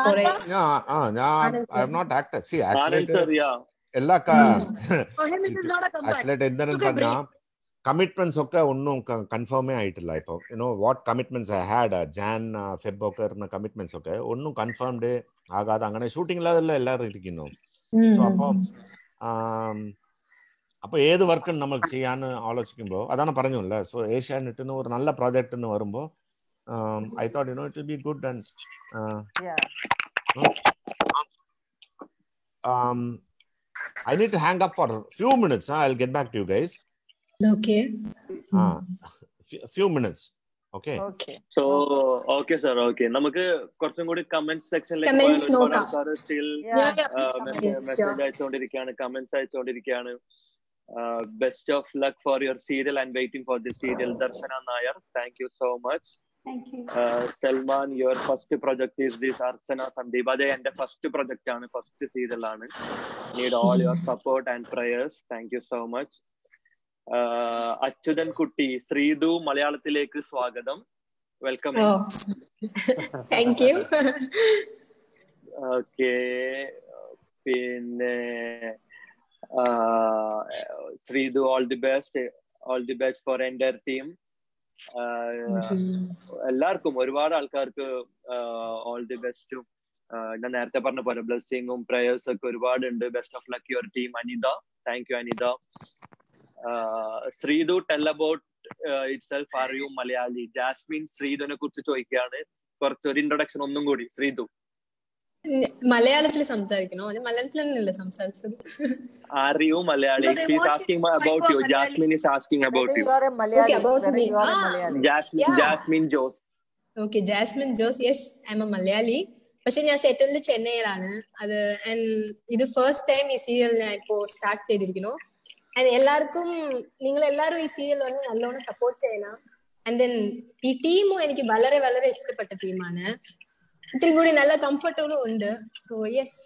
C: എല്ലാ എന്താണെന്ന് പറഞ്ഞാ കമ്മിറ്റ്മെന്റ്സ് ഒക്കെ ഒന്നും കൺഫേമേ ആയിട്ടില്ല. ഇപ്പൊ you know what commitments I had Jan Feb ഒക്കെ ഇരുന്ന കമ്മിറ്റ്മെന്റ്സ് ഒക്കെ ഒന്നും കൺഫേംഡ് ആകാതെ അങ്ങനെ ഷൂട്ടിംഗിലല്ല എല്ലാവരും ഇരിക്കുന്നു. സോ അപ്പൊ അപ്പൊ ഏത് വർക്കും നമ്മൾ ചെയ്യാന്ന് ആലോചിക്കുമ്പോൾ അതാണ് പറഞ്ഞല്ലേ. സോ ഏഷ്യാനെറ്റിന് ഒരു നല്ല പ്രോജക്റ്റ് എന്ന് വരുമ്പോൾ I thought you know it will be good. And I need to hang up for a few minutes. Huh? I'll get back to you guys.
D: Okay.
C: Ah, a few minutes. Okay.
D: Okay.
A: So, okay sir. Okay. നമുക്ക് കുറച്ചും കൂടി comments സെക്ഷനിലേക്ക് പോയാലോ? ആൾക്കാർ still message അയച്ചുകൊണ്ടിരിക്കുകയാണ്, comments അയച്ചുകൊണ്ടിരിക്കുകയാണ്. Best of luck for your serial and waiting for the serial. Darshana Nair, thank you so much. Salman, your first project is this. Archana Sandeep, അതെ എന്റെ ഫസ്റ്റ് പ്രൊജക്ട് ആണ്, ഫസ്റ്റ് സീരിയൽ ആണ്. Need all your support and prayers. Thank you so much. Achuthan Kutty, Sreethu മലയാളത്തിലേക്ക് സ്വാഗതം, welcome.
D: Thank you.
A: Okay, പിന്നെ Sreethu, all the best, all the best four entire team. എല്ലാവർക്കും, ഒരുപാട് ആൾക്കാർക്ക് ഓൾ ദി ബെസ്റ്റും ഞാൻ നേരത്തെ പറഞ്ഞ പോലെ ബ്ലെസ്സിങ്ങും പ്രയേഴ്സ് ഒക്കെ ഒരുപാടുണ്ട്. Best of luck your team. Anitha, thank you Anitha. Sreethu, tell about itself, are you Malayali? Jasmine ശ്രീതുവിനെ കുറിച്ച് ചോദിക്കുകയാണ്. കുറച്ചൊരു ഇൻട്രൊഡക്ഷൻ ഒന്നും കൂടി. ശ്രീതു
D: മലയാളത്തിൽ സംസാരിക്കണോ? മലയാളത്തിൽ തന്നെയല്ലേ സംസാരിച്ചത്?
A: Are you Malayali? She's asking about you. Jasmine is asking about you.
B: Okay, about me.
A: Jasmine, Jasmine Jose.
D: Okay, Jasmine Jose. Yes, I'm a Malayali. പക്ഷെ ഞാൻ സെറ്റിൽഡ് ചെന്നൈയിലാണ്. അത് ഇത് ഫസ്റ്റ് ടൈം ഈ സീരിയൽ ഞാൻ ഇപ്പോ സ്റ്റാർട്ട് ചെയ്തിരിക്കുന്നു. ആൻഡ് എല്ലാവർക്കും, നിങ്ങൾ എല്ലാവരും ഈ സീരിയൽ വന്ന് നല്ലോണം സപ്പോർട്ട് ചെയ്യണം. ആൻഡ് ദെൻ ഈ ടീമും എനിക്ക് വളരെ വളരെ ഇഷ്ടപ്പെട്ട ടീമാണ്. ഇത്തിരി കൂടി നല്ല കംഫർട്ടബിളും ഉണ്ട്. So yes.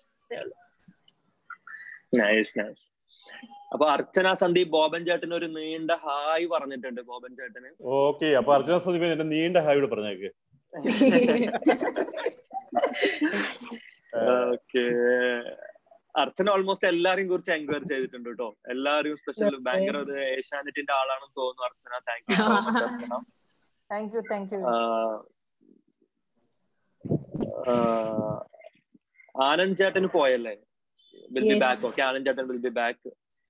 A: Nice nice. അപ്പൊ അർച്ചന സന്ദീപ് ബോബൻ ചേട്ടന് ഒരു നീണ്ട ഹായ് പറഞ്ഞിട്ടുണ്ട്. ബോബൻ ചേട്ടന്
E: ഓക്കെ. അപ്പൊ അർച്ചന സന്ദീപ് എന്റെ നീണ്ട ഹായോട് പറഞ്ഞേക്ക്.
A: ഓക്കെ. അർച്ചന ഓൾമോസ്റ്റ് എല്ലാരെയും കുറിച്ച് എൻക്വയറി ചെയ്തിട്ടുണ്ട് കേട്ടോ. എല്ലാരും സ്പെഷ്യൽ ഭയങ്കര ഒരു ഏഷ്യാനെറ്റിന്റെ ആളാണെന്ന് തോന്നുന്നു Archana. Thank you Archana.
B: Thank you thank you.
A: Anand ചേട്ടന് പോയല്ലേ? Will be back. Okay, Anand Jatan will be back.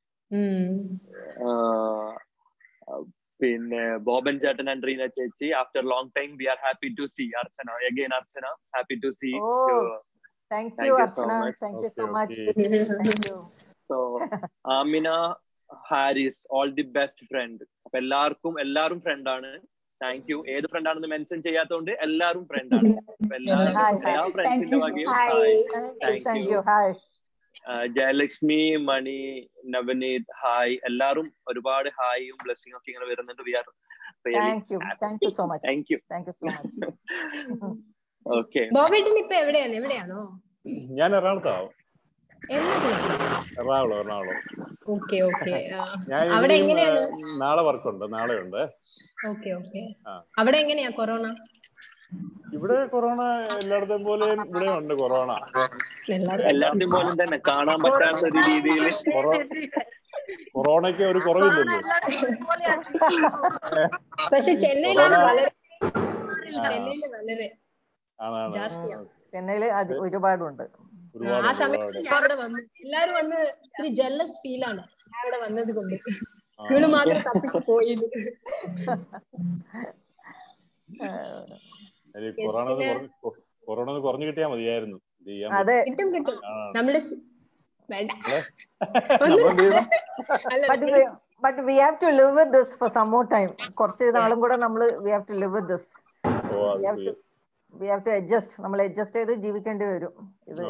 A: പിന്നെ ബോബൻ ചേട്ടൻ ആൻഡ് റീന ചേച്ചി, after long time we are happy to see. Archana again, Archana happy to see.
B: Thank you Archana, thank you so much. Thank you.
A: So Amina Haris, all the best friend. അപ്പൊ എല്ലാവർക്കും എല്ലാവരും ഫ്രണ്ടാണ്. Thank you. ഏത് friend ആണെന്ന് mention ചെയ്യാത്തോണ്ട് എല്ലാവരും ഫ്രണ്ടാണ്. എല്ലാ ഫ്രണ്ട്സിന്റെ വകയും thank you. Jayalakshmi, Mani, Navaneeth, hi. എല്ലാരും ഒരുപാട് ഹായും ബ്ലെസ്സിംഗ് ഒക്കെ ഇങ്ങനെ വരുന്നുണ്ട്. We are
B: thank you thank you so much.
A: Thank you
B: thank you so much.
A: Okay.
D: ബോബേട്ടൻ ഇപ്പൊ എവിടെയാണ്? എവിടെയാണോ?
E: ഞാൻ എറണാകുളത്താവും. എറണാകുളം എറണാകുളം.
D: Okay okay.
E: ഞാൻ
D: അവിടെ എങ്ങനെയാണ്?
E: നാളെ വർക്കുണ്ട്, നാളെ ഉണ്ട്.
D: Okay okay. അവിടെ എങ്ങനെയാ കൊറോണ?
E: ഇവിടെ കൊറോണ എല്ലായിടത്തും പോലെ ഇവിടെ ഉണ്ട് കൊറോണ.
A: എല്ലാത്തിനും പോലെ തന്നെ കാണാൻ പറ്റാത്ത ഒരു രീതിയിൽ
E: കൊറോണയ്ക്ക് ഒരു കുറവില്ലല്ലോ.
D: പക്ഷെ ചെന്നൈയിലാണ് വളരെ ചെന്നൈയില് വളരെ
B: ചെന്നൈയില് ഒരുപാടുണ്ട്.
D: ആ സമയത്ത് ഞാൻ അവിടെ വന്നു, എല്ലാരും വന്ന് ഇത്തിരി ജെല്ലസ് ഫീലാണ് ഞാൻ അവിടെ വന്നത് കൊണ്ട്. ഇവള് മാത്രം തപ്പിച്ച് പോയി.
E: കൊറോണ കുറഞ്ഞു കിട്ടിയാ മതിയായിരുന്നു.
D: കിട്ടും കിട്ടും. നമ്മള്
B: But we have to live with this for some more time. കുറച്ച് നാളും കൂടെ നമ്മള് we have to live with this. We have to, we have to adjust. നമ്മൾ adjust ചെയ്ത് ജീവിക്കേണ്ടി വരും. ഇത്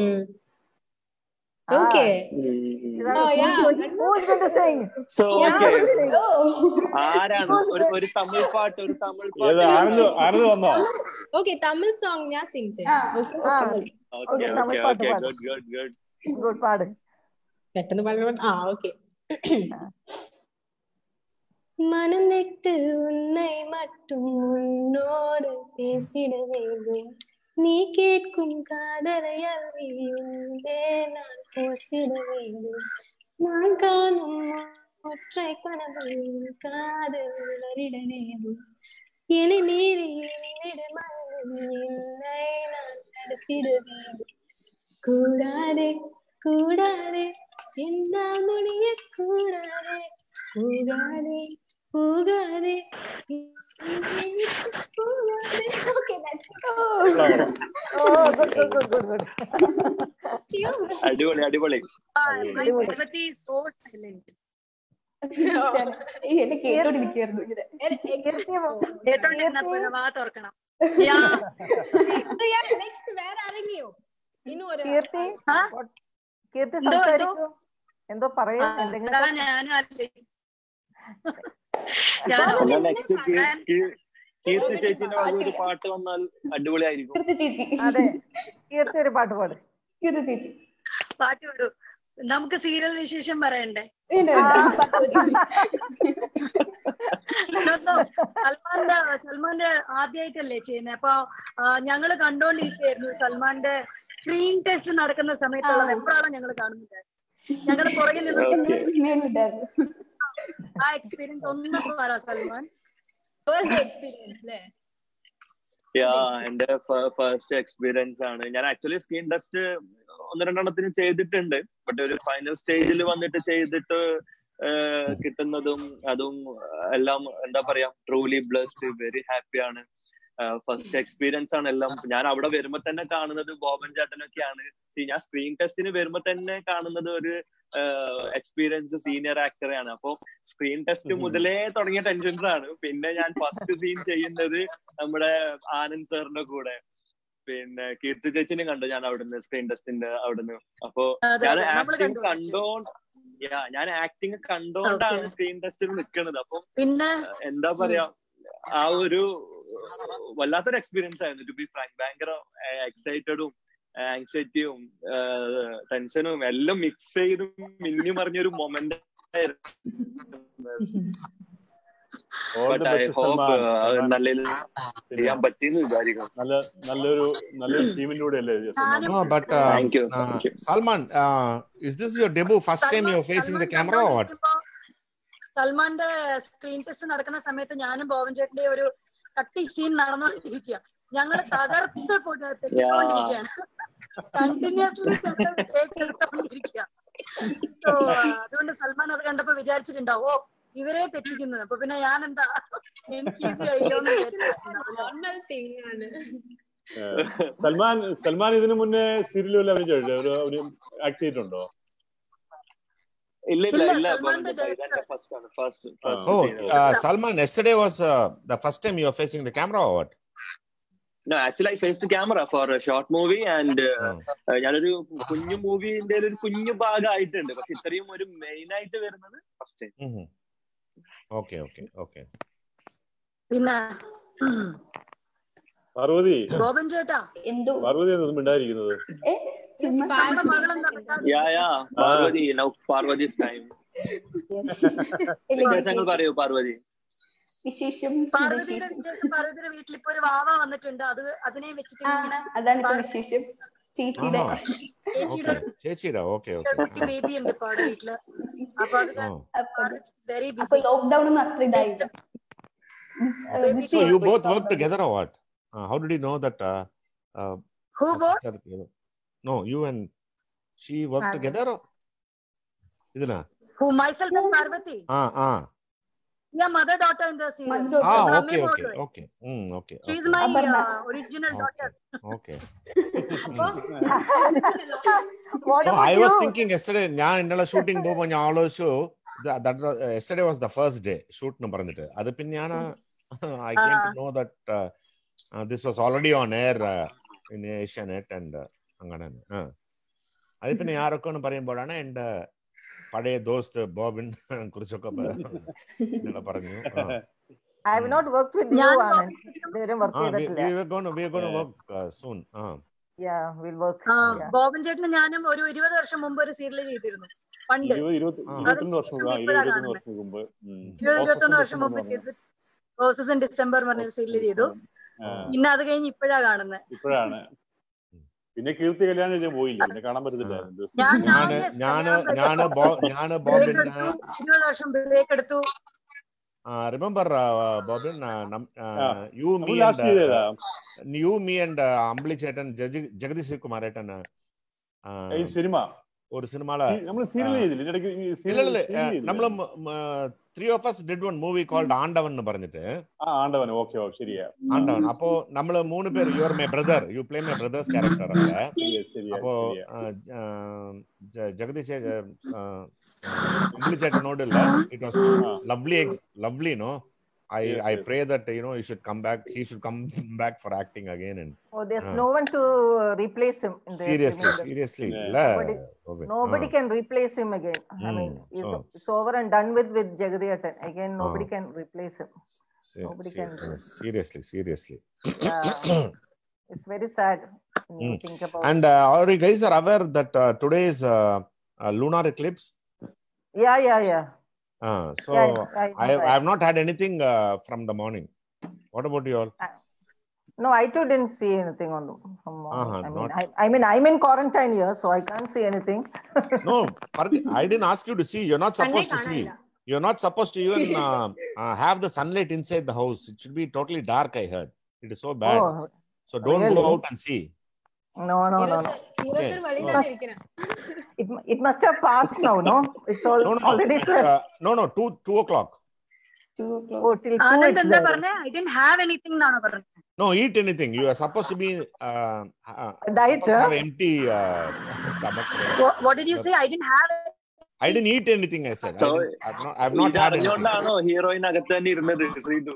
D: Okay.
B: Oh yeah. Who is going to sing?
A: So okay. ആരാണ് ഒരു തമിഴ് പാട്ട് ഒരു തമിഴ് പാട്ട്
E: ആനന്ദ് ആനന്ദ് വന്നോ?
D: Okay, തമിഴ് song ഞാൻ sing ചെയ്യാം.
A: Okay okay okay good good good.
B: Good പാട്.
D: പെട്ടെന്ന് പാടുന്നു. ആ ഓക്കെ. மனம் விட்டு உன்னை மட்டும் உன்னோடு பேசிட வேண்டும், நீ கேட்கும் காதலை அள்ளியே நான் பூசிட வேண்டும், நான் காணும் ஒற்றை கனவை காதல் வரிட வேண்டும், எலி மீறி விடும் என்னை நான் தடுத்திட வேண்டும், கூடாதே கூடாதே என்னால் முடிய கூடாதே, போகாதே போகாதே போகாதே. Okay, let's go.
B: Oh, good good good good good.
A: അടിപൊളി അടിപൊളി.
G: Parvati is so silent.
F: എന്നെ കേട്ടോണ്ടിരിക്കുകയായിരുന്നു ഇങ്ങനെ.
G: കേട്ടോണ്ടിരുന്നപ്പോൾ വാ തുറക്കണം.
D: നെക്സ്റ്റ് വേറെ ആരെങ്കിലും ഇന്നൊരു
B: കീർത്തി കീർത്തി സംസാരിക്കൂ. എന്തോ പറയൂ എന്തെങ്കിലും.
G: ഞാനും അല്ലേ
A: കീർത്തി ചേച്ചിന്റെ ഒരു പാട്ട് വന്നാൽ അടിപൊളിയായിരിക്കും.
F: കീർത്തി ചേച്ചി.
B: അതെ കീർത്തി ഒരു പാട്ട് പാട്.
F: കീർത്തി ചേച്ചി
G: പാട്ട് പാടൂ. നമുക്ക് സീരിയൽ വിശേഷം പറയണ്ടേ? സൽമാന്റെ സൽമാന്റെ ആദ്യമായിട്ടല്ലേ ചെയ്യുന്നത്. അപ്പൊ ഞങ്ങള് കണ്ടോണ്ടിരിക്കുകയായിരുന്നു സൽമാന്റെ സ്ക്രീൻ ടെസ്റ്റ് നടക്കുന്ന സമയത്തുള്ള എപ്പോഴാണ് ഞങ്ങൾ കാണുന്നത്. ഞങ്ങളുടെ പുറകിൽ നിന്ന് ആ എക്സ്പീരിയൻസ് ഒന്നും പറ സൽമാൻ.
A: എന്റെ ഫസ്റ്റ് എക്സ്പീരിയൻസ് ആണ്. ഞാൻ ആക്ച്വലി സ്ക്രീൻ ടെസ്റ്റ് ഒന്ന് രണ്ടെണ്ണത്തിന് ചെയ്തിട്ടുണ്ട്. ബട്ട് ഒരു ഫൈനൽ സ്റ്റേജിൽ വന്നിട്ട് ചെയ്തിട്ട് കിട്ടുന്നതും അതും എല്ലാം എന്താ പറയാ, ട്രൂലി ബ്ലെസ്ഡ്, വെരി ഹാപ്പിയാണ്. ഫസ്റ്റ് എക്സ്പീരിയൻസ് ആണ് എല്ലാം. ഞാൻ അവിടെ വരുമ്പോ തന്നെ കാണുന്നത് ബോബൻ ചേട്ടനൊക്കെയാണ്. ഞാൻ സ്ക്രീൻ ടെസ്റ്റിന് വരുമ്പോ തന്നെ കാണുന്നത് ഒരു എക്സ്പീരിയൻസ് സീനിയർ ആക്ടറെയാണ്. അപ്പൊ സ്ക്രീൻ ടെസ്റ്റ് മുതലേ തുടങ്ങിയ ടെൻഷൻസ് ആണ്. പിന്നെ ഞാൻ ഫസ്റ്റ് സീൻ ചെയ്യുന്നത് നമ്മുടെ ആനന്ദ് സാറിന്റെ കൂടെ. പിന്നെ കീർത്തി ചേച്ചിനെ കണ്ടു ഞാൻ അവിടുന്ന് സ്ക്രീൻ ടെസ്റ്റിന്റെ അവിടുന്ന്. അപ്പൊ ഞാൻ ആക്ടിങ് കണ്ടോണ്ട് ഞാൻ ആക്ടിങ് കണ്ടോണ്ടാണ് സ്ക്രീൻ ടെസ്റ്റിൽ നിൽക്കുന്നത്. അപ്പൊ
G: പിന്നെ
A: എന്താ പറയാ, ആ ഒരു വല്ലാത്തൊരു എക്സ്പീരിയൻസ് ആയിരുന്നു. ടു ബി ഫ്രാങ്ക്, ഭയങ്കര എക്സൈറ്റഡും ആങ്സൈറ്റിയും ടെൻഷനും എല്ലാം മിക്സ് ചെയ്ത് മിന്നി മറിഞ്ഞൊരു മൊമെന്റ് ആയിരുന്നു. ചെയ്യാൻ പറ്റിയെന്ന് വിചാരിക്കണം.
E: നല്ലൊരു നല്ലൊരു ടീമിലൂടെ അല്ലേ?
C: Salman, uh, is this your debut? First time you're facing the camera or what?
G: സൽമാന്റെ സ്ക്രീൻ ടെസ്റ്റ് നടക്കുന്ന സമയത്ത് ഞാനും ബോബൻ ചേട്ടന്റെ ഒരു കട്ടി സീൻ നടന്നുകൊണ്ടിരിക്കുക. ഞങ്ങള് തകർത്ത് തെറ്റിക്കൊണ്ടിരിക്കുകയാണ്. കണ്ടിന്യൂസ്ലി എടുത്തോണ്ടിരിക്കുക. അതുകൊണ്ട് സൽമാൻ അത് കണ്ടപ്പോ വിചാരിച്ചിട്ടുണ്ടാവും, ഓ ഇവരെ തെറ്റിക്കുന്നത്. അപ്പൊ പിന്നെ ഞാൻ എന്താ എനിക്ക്
E: സൽമാൻ സൽമാൻ ഇതിനു മുന്നേ സീരിയൽ ആക്ട് ചെയ്തിട്ടുണ്ടോ?
A: ഇല്ല ഇല്ല ഇല്ല.
C: Oh, uh, Salman, yesterday was uh, the first time you are facing the camera or what?
A: No, actually I faced the camera for a short movie and ഞാനൊരു കുഞ്ഞു മൂവിന്റെ ഒരു കുഞ്ഞു ഭാഗമായിട്ടുണ്ട്. പക്ഷെ ഇത്രയും ഒരു മെയിൻ ആയിട്ട് വരുന്നത് first time.
C: Okay okay okay.
G: പിന്നെ
E: പാർവതി,
G: ബോബൻ ചേട്ടാ
F: എന്തോ
E: പാർവതി ഒന്നും മിണ്ടായിരിക്കുന്നത്.
A: Yeah, yeah. Parvati. Now Parvati's time. വിശേഷങ്ങൾ പറയൂ പാർവതി.
F: വിശേഷം
G: പാർവതിയുടെ വിശേഷം പാർവതിയുടെ വീട്ടിൽ ഇപ്പൊ ഒരു വാവ വന്നിട്ടുണ്ട്. അത് അതിനെ വെച്ചിട്ട് ഇങ്ങനെ
F: അതാണ് ഇപ്പൊ വിശേഷം. ചേച്ചിയുടെ
C: ചേച്ചിയുടെ ഓക്കെ
G: കുട്ടി ബേബി ഉണ്ട് ഇപ്പൊ അവിടെ വീട്ടില്. അപ്പൊ അത് വെരി ബിസി.
F: ലോക്ക്ഡൌൺ ഒന്നും അത്ര ഇതായില്ല.
C: So you both work together or what? Uh, how did you know that? Uh, uh,
G: Who both?
C: No, you and she work ah, together. Idna.
G: Who myself and Parvati?
C: Ah ah.
G: Yeah, mother daughter in the serial.
C: Ah okay okay okay. Hmm okay.
G: She is my uh, original
C: okay.
G: daughter.
C: Okay. What no, I was you? thinking yesterday. ഞാൻ ഇന്നലെ shooting പോകുമ്പോൾ ഞാൻ ആലോചിച്ചു that uh, yesterday was the first day shoot nu parannittu adu pinnana I came to know that uh, uh, this was already on air uh, in Asianet and angana uh, adu pinne yaarokonu parayumbolana and pade dost Bobin kurichokka nalla paranju
B: I have not worked with you Anand they work ചെയ്തിട്ടില്ല
C: we are going to we are going to work uh, soon uh.
B: yeah we'll work
G: Boban ചേട്ടനും ഞാനും ഒരു ഇരുപത് വർഷം മുമ്പ് ഒരു serial ചെയ്തിരുന്നു. പണ്ട് ഇരുപത്തൊന്ന് വർഷം മുമ്പ് പ്രോസസ് ഇൻ ഡിസംബർ പറഞ്ഞ സീരിയൽ ചെയ്തു. പിന്നെ അത് കഴിഞ്ഞ് ഇപ്പോഴാ കാണുന്നത്.
E: ഇപ്പോഴാണ് പിന്നെ കീർത്തി കല്യാണം പോയില്ല, പിന്നെ കാണാൻ പറ്റത്തില്ല.
G: ഇരുപത് വർഷം ബ്രേക്ക് എടുത്തു.
C: Uh, remember, uh, Bobin, uh, uh, yeah. you, me, and, uh, you, me, and uh, Ambli Chetan, Jagadish Kumar, and uh,
E: in cinema.
C: ഒരു cinema three of us did one movie called Aandavan എന്ന് പറഞ്ഞിട്ട്.
E: ആണ്ടവൻ okay ശരിയാ
C: ആണ്ടവൻ. അപ്പോ നമ്മള് മൂന്ന് പേര് you are my brother, you play my brother's character അല്ലേ. അപ്പോ ജഗദീഷ് അമ്പിളിച്ചേട്ടനോടുള്ള it was lovely lovely no. I yes, I yes. pray that you know he should come back. He should come back for acting again. And
B: oh, there's uh, no one to replace him. In the
C: seriously, seriously,
B: yeah. nobody, okay. nobody uh. can replace him again. Mm, I mean, it's, so, it's over and done with with Jagadiatan. Again, nobody uh, can replace him. See, nobody see, can.
C: Uh, seriously, seriously.
B: Uh, it's very sad when you mm. think about.
C: And uh, are you guys are aware that uh, today is uh, uh, lunar eclipse?
B: Yeah, yeah, yeah.
C: Uh, so yeah, I, I, I have not had anything uh, from the morning. What about you all?
B: Uh, no, I too didn't see anything on the. From
C: uh-huh,
B: I mean, I, I mean, I'm in quarantine here, so I can't see anything.
C: No, I didn't ask you to see. You're not supposed to see. You're not supposed to even uh, uh, have the sunlight inside the house. It should be totally dark. I heard it is so bad. Oh, so don't really? go out and see.
B: No, no, no, no.
C: Okay.
B: It, it must have passed now, no? It's all,
C: no, no,
B: already
C: uh, no, no, two, two o'clock.
B: Two o'clock. Oh, till
G: two it's there. I didn't have anything.
C: No, eat anything. You are supposed to be uh, uh,
B: diet.
C: Supposed to have empty uh, stomach.
G: What, what did you say? I didn't have it.
C: I didn't eat anything. I said. So, I have not, I have not had anything.
A: No, heroine agatani irunadu Sridu.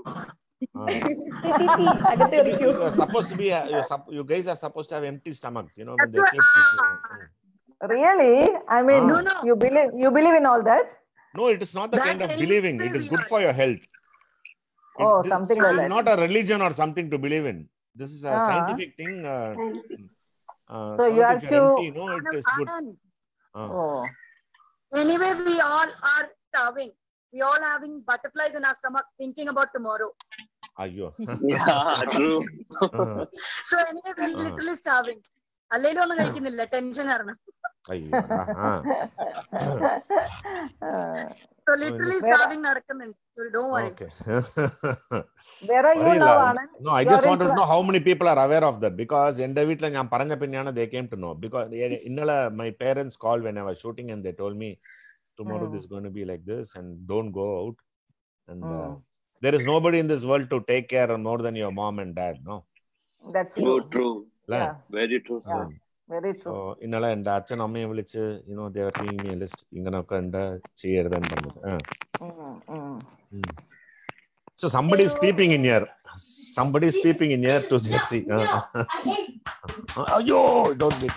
C: You are supposed to be. Uh, you guys are supposed to have empty stomach. You know. When the eclipse is, uh,
B: really? I mean,
C: ah.
B: no, no. you believe you believe in all that?
C: No, it is not the that kind of believing. It is good for your health. It,
B: oh,
C: this,
B: something
C: it
B: like
C: is
B: that.
C: not a religion or something to believe in. This is a ah. scientific thing. Uh, uh,
B: so you have to.
C: Empty, no, it is good.
B: Ah. Oh.
G: Anyway, we all are starving. We all having butterflies in our stomach, thinking about tomorrow.
C: Ayyo.
A: Yeah, true.
C: uh.
G: So anyway, we're uh. literally starving. Allelo onnu കഴിക്കുന്നില്ല tension കാരണം.
C: അയ്യോ.
G: So literally starving നടക്കുന്നുണ്ട്. So don't worry.
C: Okay.
B: Where are you now, Anand?
C: No, I just wanted to know how many people are aware of that because എൻ്റെ വീട്ടിൽ ഞാൻ പറഞ്ഞ പിന്നെയാണ് they came to know because ഇന്നലെ my parents called when I was shooting and they told me tomorrow mm. this is going to be like this and don't go out and mm. uh, there is nobody in this world to take care of more than your mom and dad, no?
B: That's
A: true. True.
B: Yeah.
A: Very true.
B: Yeah. Very true.
C: So ഇന്നലെ എൻ്റെ അച്ഛൻ അമ്മയെ വിളിച്ച് you know they were giving me a list ഇങ്ങനെയൊക്കെ ഉണ്ട് ചെയ്യരുതെന്ന് പറഞ്ഞത്. So somebody is peeping in here. Somebody is peeping in here to just see. Ayyo, don't be.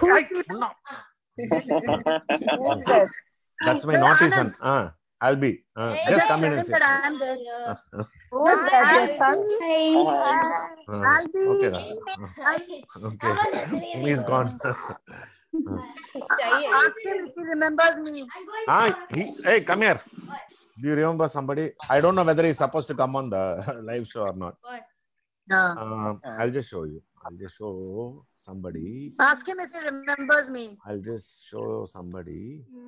C: That's my naughty son. Ah, I'll be. Uh, just come in and sit.
B: Who is that, your son?
C: Uh, okay. Okay. He's gone.
H: Ask him if he remembers me.
C: Ah, he, hey, come here. Do you remember somebody? I don't know whether he's supposed to come on the live show or not.
H: No.
C: Um, I'll just show you. I'll just show somebody.
H: Ask him if he remembers me.
C: I'll just show somebody.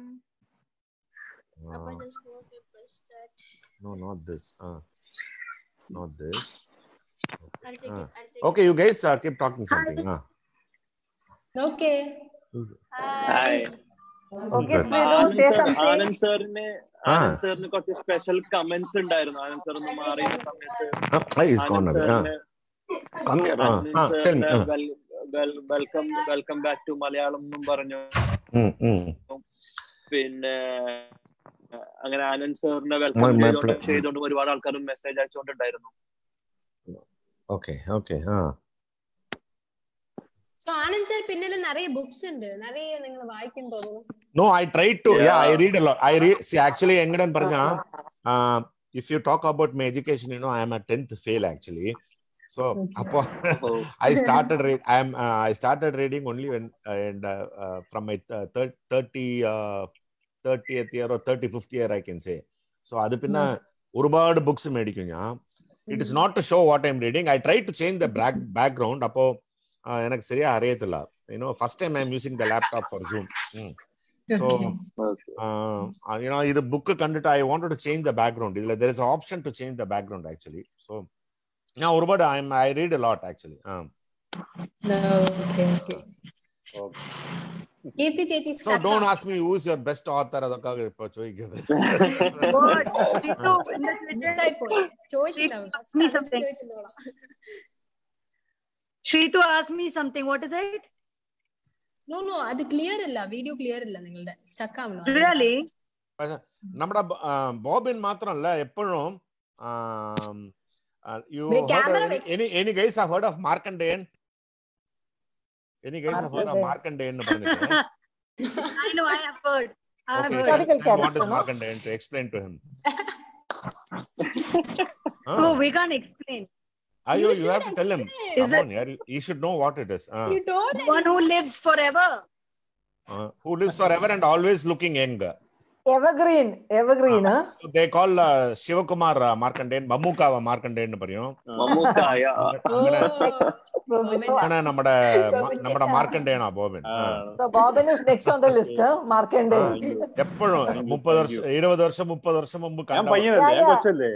C: Uh, no, not this. Uh, not this. Okay, uh, okay you guys uh, keep talking something. Uh.
D: Okay.
A: Hi.
B: Okay, Sridhu, say something.
A: Anand സാറിന് ആനന്ദ് സാറിന് കുറച്ച് special comments ഉണ്ടായിരുന്നു. Anand sir ഒന്ന് മാറിയ സമയത്ത് welcome welcome back to Malayalam എന്നും പറഞ്ഞു. പിന്നെ അങ്ങനെ ആനന്ദ് സാറിനെ വെൽക്കം ചെയ്തുകൊണ്ട് ഒരുപാട് ആൾക്കാരും മെസ്സേജ് അയച്ചുകൊണ്ടുണ്ടായിരുന്നു.
C: ഓക്കെ ഓക്കെ ആ
D: So Anand sir പിന്നില് நிறைய books ഉണ്ട്. நிறைய നിങ്ങൾ വായിക്കാൻ തോന്നുന്നു.
C: No, I tried to. Yeah, I read a lot. I read. See, actually, എങ്ങനെയാന്ന് പറഞ്ഞാ, uh, if you talk about my education, you know, I am a tenth fail actually. So, apo, I started. Read, I am. Uh, I started reading only when uh, and uh, uh, from my uh, thirty, uh, thirtieth year or thirty-fifth year, I can say. So, adu pinna ഒരുപാട് books മേടിക്കും ഞാൻ. It is not to show what I am reading. I try to change the back background. അപ്പോ எனக்கு சரியா അറിയത്തില്ല. You know, first time I am using the laptop for Zoom. Mm. So, uh, you know, this book kandita, I wanted to change the background. There is an option to change the background actually. So, now urubad I am I read a lot actually. Um.
D: No, okay, okay. Kirti chechi
C: so don't ask me who is your best author adakkaga ipo choikkudu.
H: What? Sridhu, in the Twitter side put.
D: Choichina.
H: Me something. Sridhu ask me something. What is it?
D: No, no, അത് clear അല്ല. Video clear അല്ല നിങ്ങളുടെ. Stuck ആവുന്നു.
H: Really?
C: നമ്മുടെ bobbin മാത്രമല്ല എപ്പോഴും you heard any, any any guys have heard of Markandeyan? Any guys have heard of Markandeyan?
H: I know, I have heard. I have
C: okay,
H: heard.
C: then what is Markandeyan? To explain to him.
H: Oh, oh we can't explain.
C: Ayo, you, you have to tell him. Come on, yaar, you should know what it is. Uh.
D: You don't.
H: One who lives forever.
C: Uh, who lives forever and always looking young.
B: Evergreen, evergreen. Uh,
C: huh? So they call uh, Shivakumar uh, Markandeyan, Mammuka Markandeyan nu pariyum.
A: Mammuka, yeah.
C: Angana nammada nammada Markandeyan Bobin.
B: So Bobin is next on the list, huh? Markandeyan.
C: Eppozhum thirty varsham twenty varsham thirty varsham munpu kanda.
E: ഞാൻ പയ്യനല്ലേ ഞാൻ കൊച്ചല്ലേ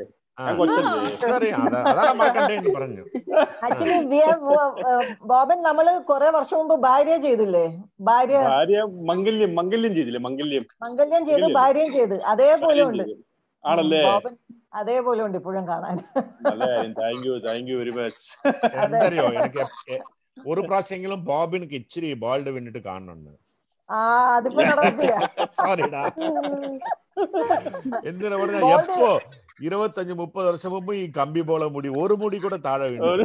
B: actually we have Boban നമ്മള് കുറെ വർഷം മുമ്പ് ഭാര്യ ചെയ്തില്ലേ? ഭാര്യ
E: ഭാര്യ മംഗല്യം മംഗല്യം ചെയ്തില്ലേ? മംഗല്യം
B: മംഗല്യം ചെയ്ത് ഭാര്യയും ചെയ്ത് അതേപോലെ ഉണ്ട്.
E: ആണല്ലേ?
B: ബോബൻ അതേപോലെ ഉണ്ട് ഇപ്പോഴും കാണാൻ.
E: Thank you thank you very much.
C: എന്തറിയോ എനിക്ക് ഒരു പ്രാവശ്യമെങ്കിലും ബോബിനക്ക് ഇച്ചിരി ബോൾഡ് വേണ്ടിട്ട് കാണുന്നുണ്ട്.
B: ആ അതിപ്പോ നടക്കില്ല.
C: സോറിടാ. എന്തിനാ പറഞ്ഞ എപ്പോ ഇരുപത്തഞ്ച് മുപ്പത് വർഷം മുമ്പ് ഈ കമ്പി പോള മുടി ഒരു മുടി കൂടെ താഴെ വീണു.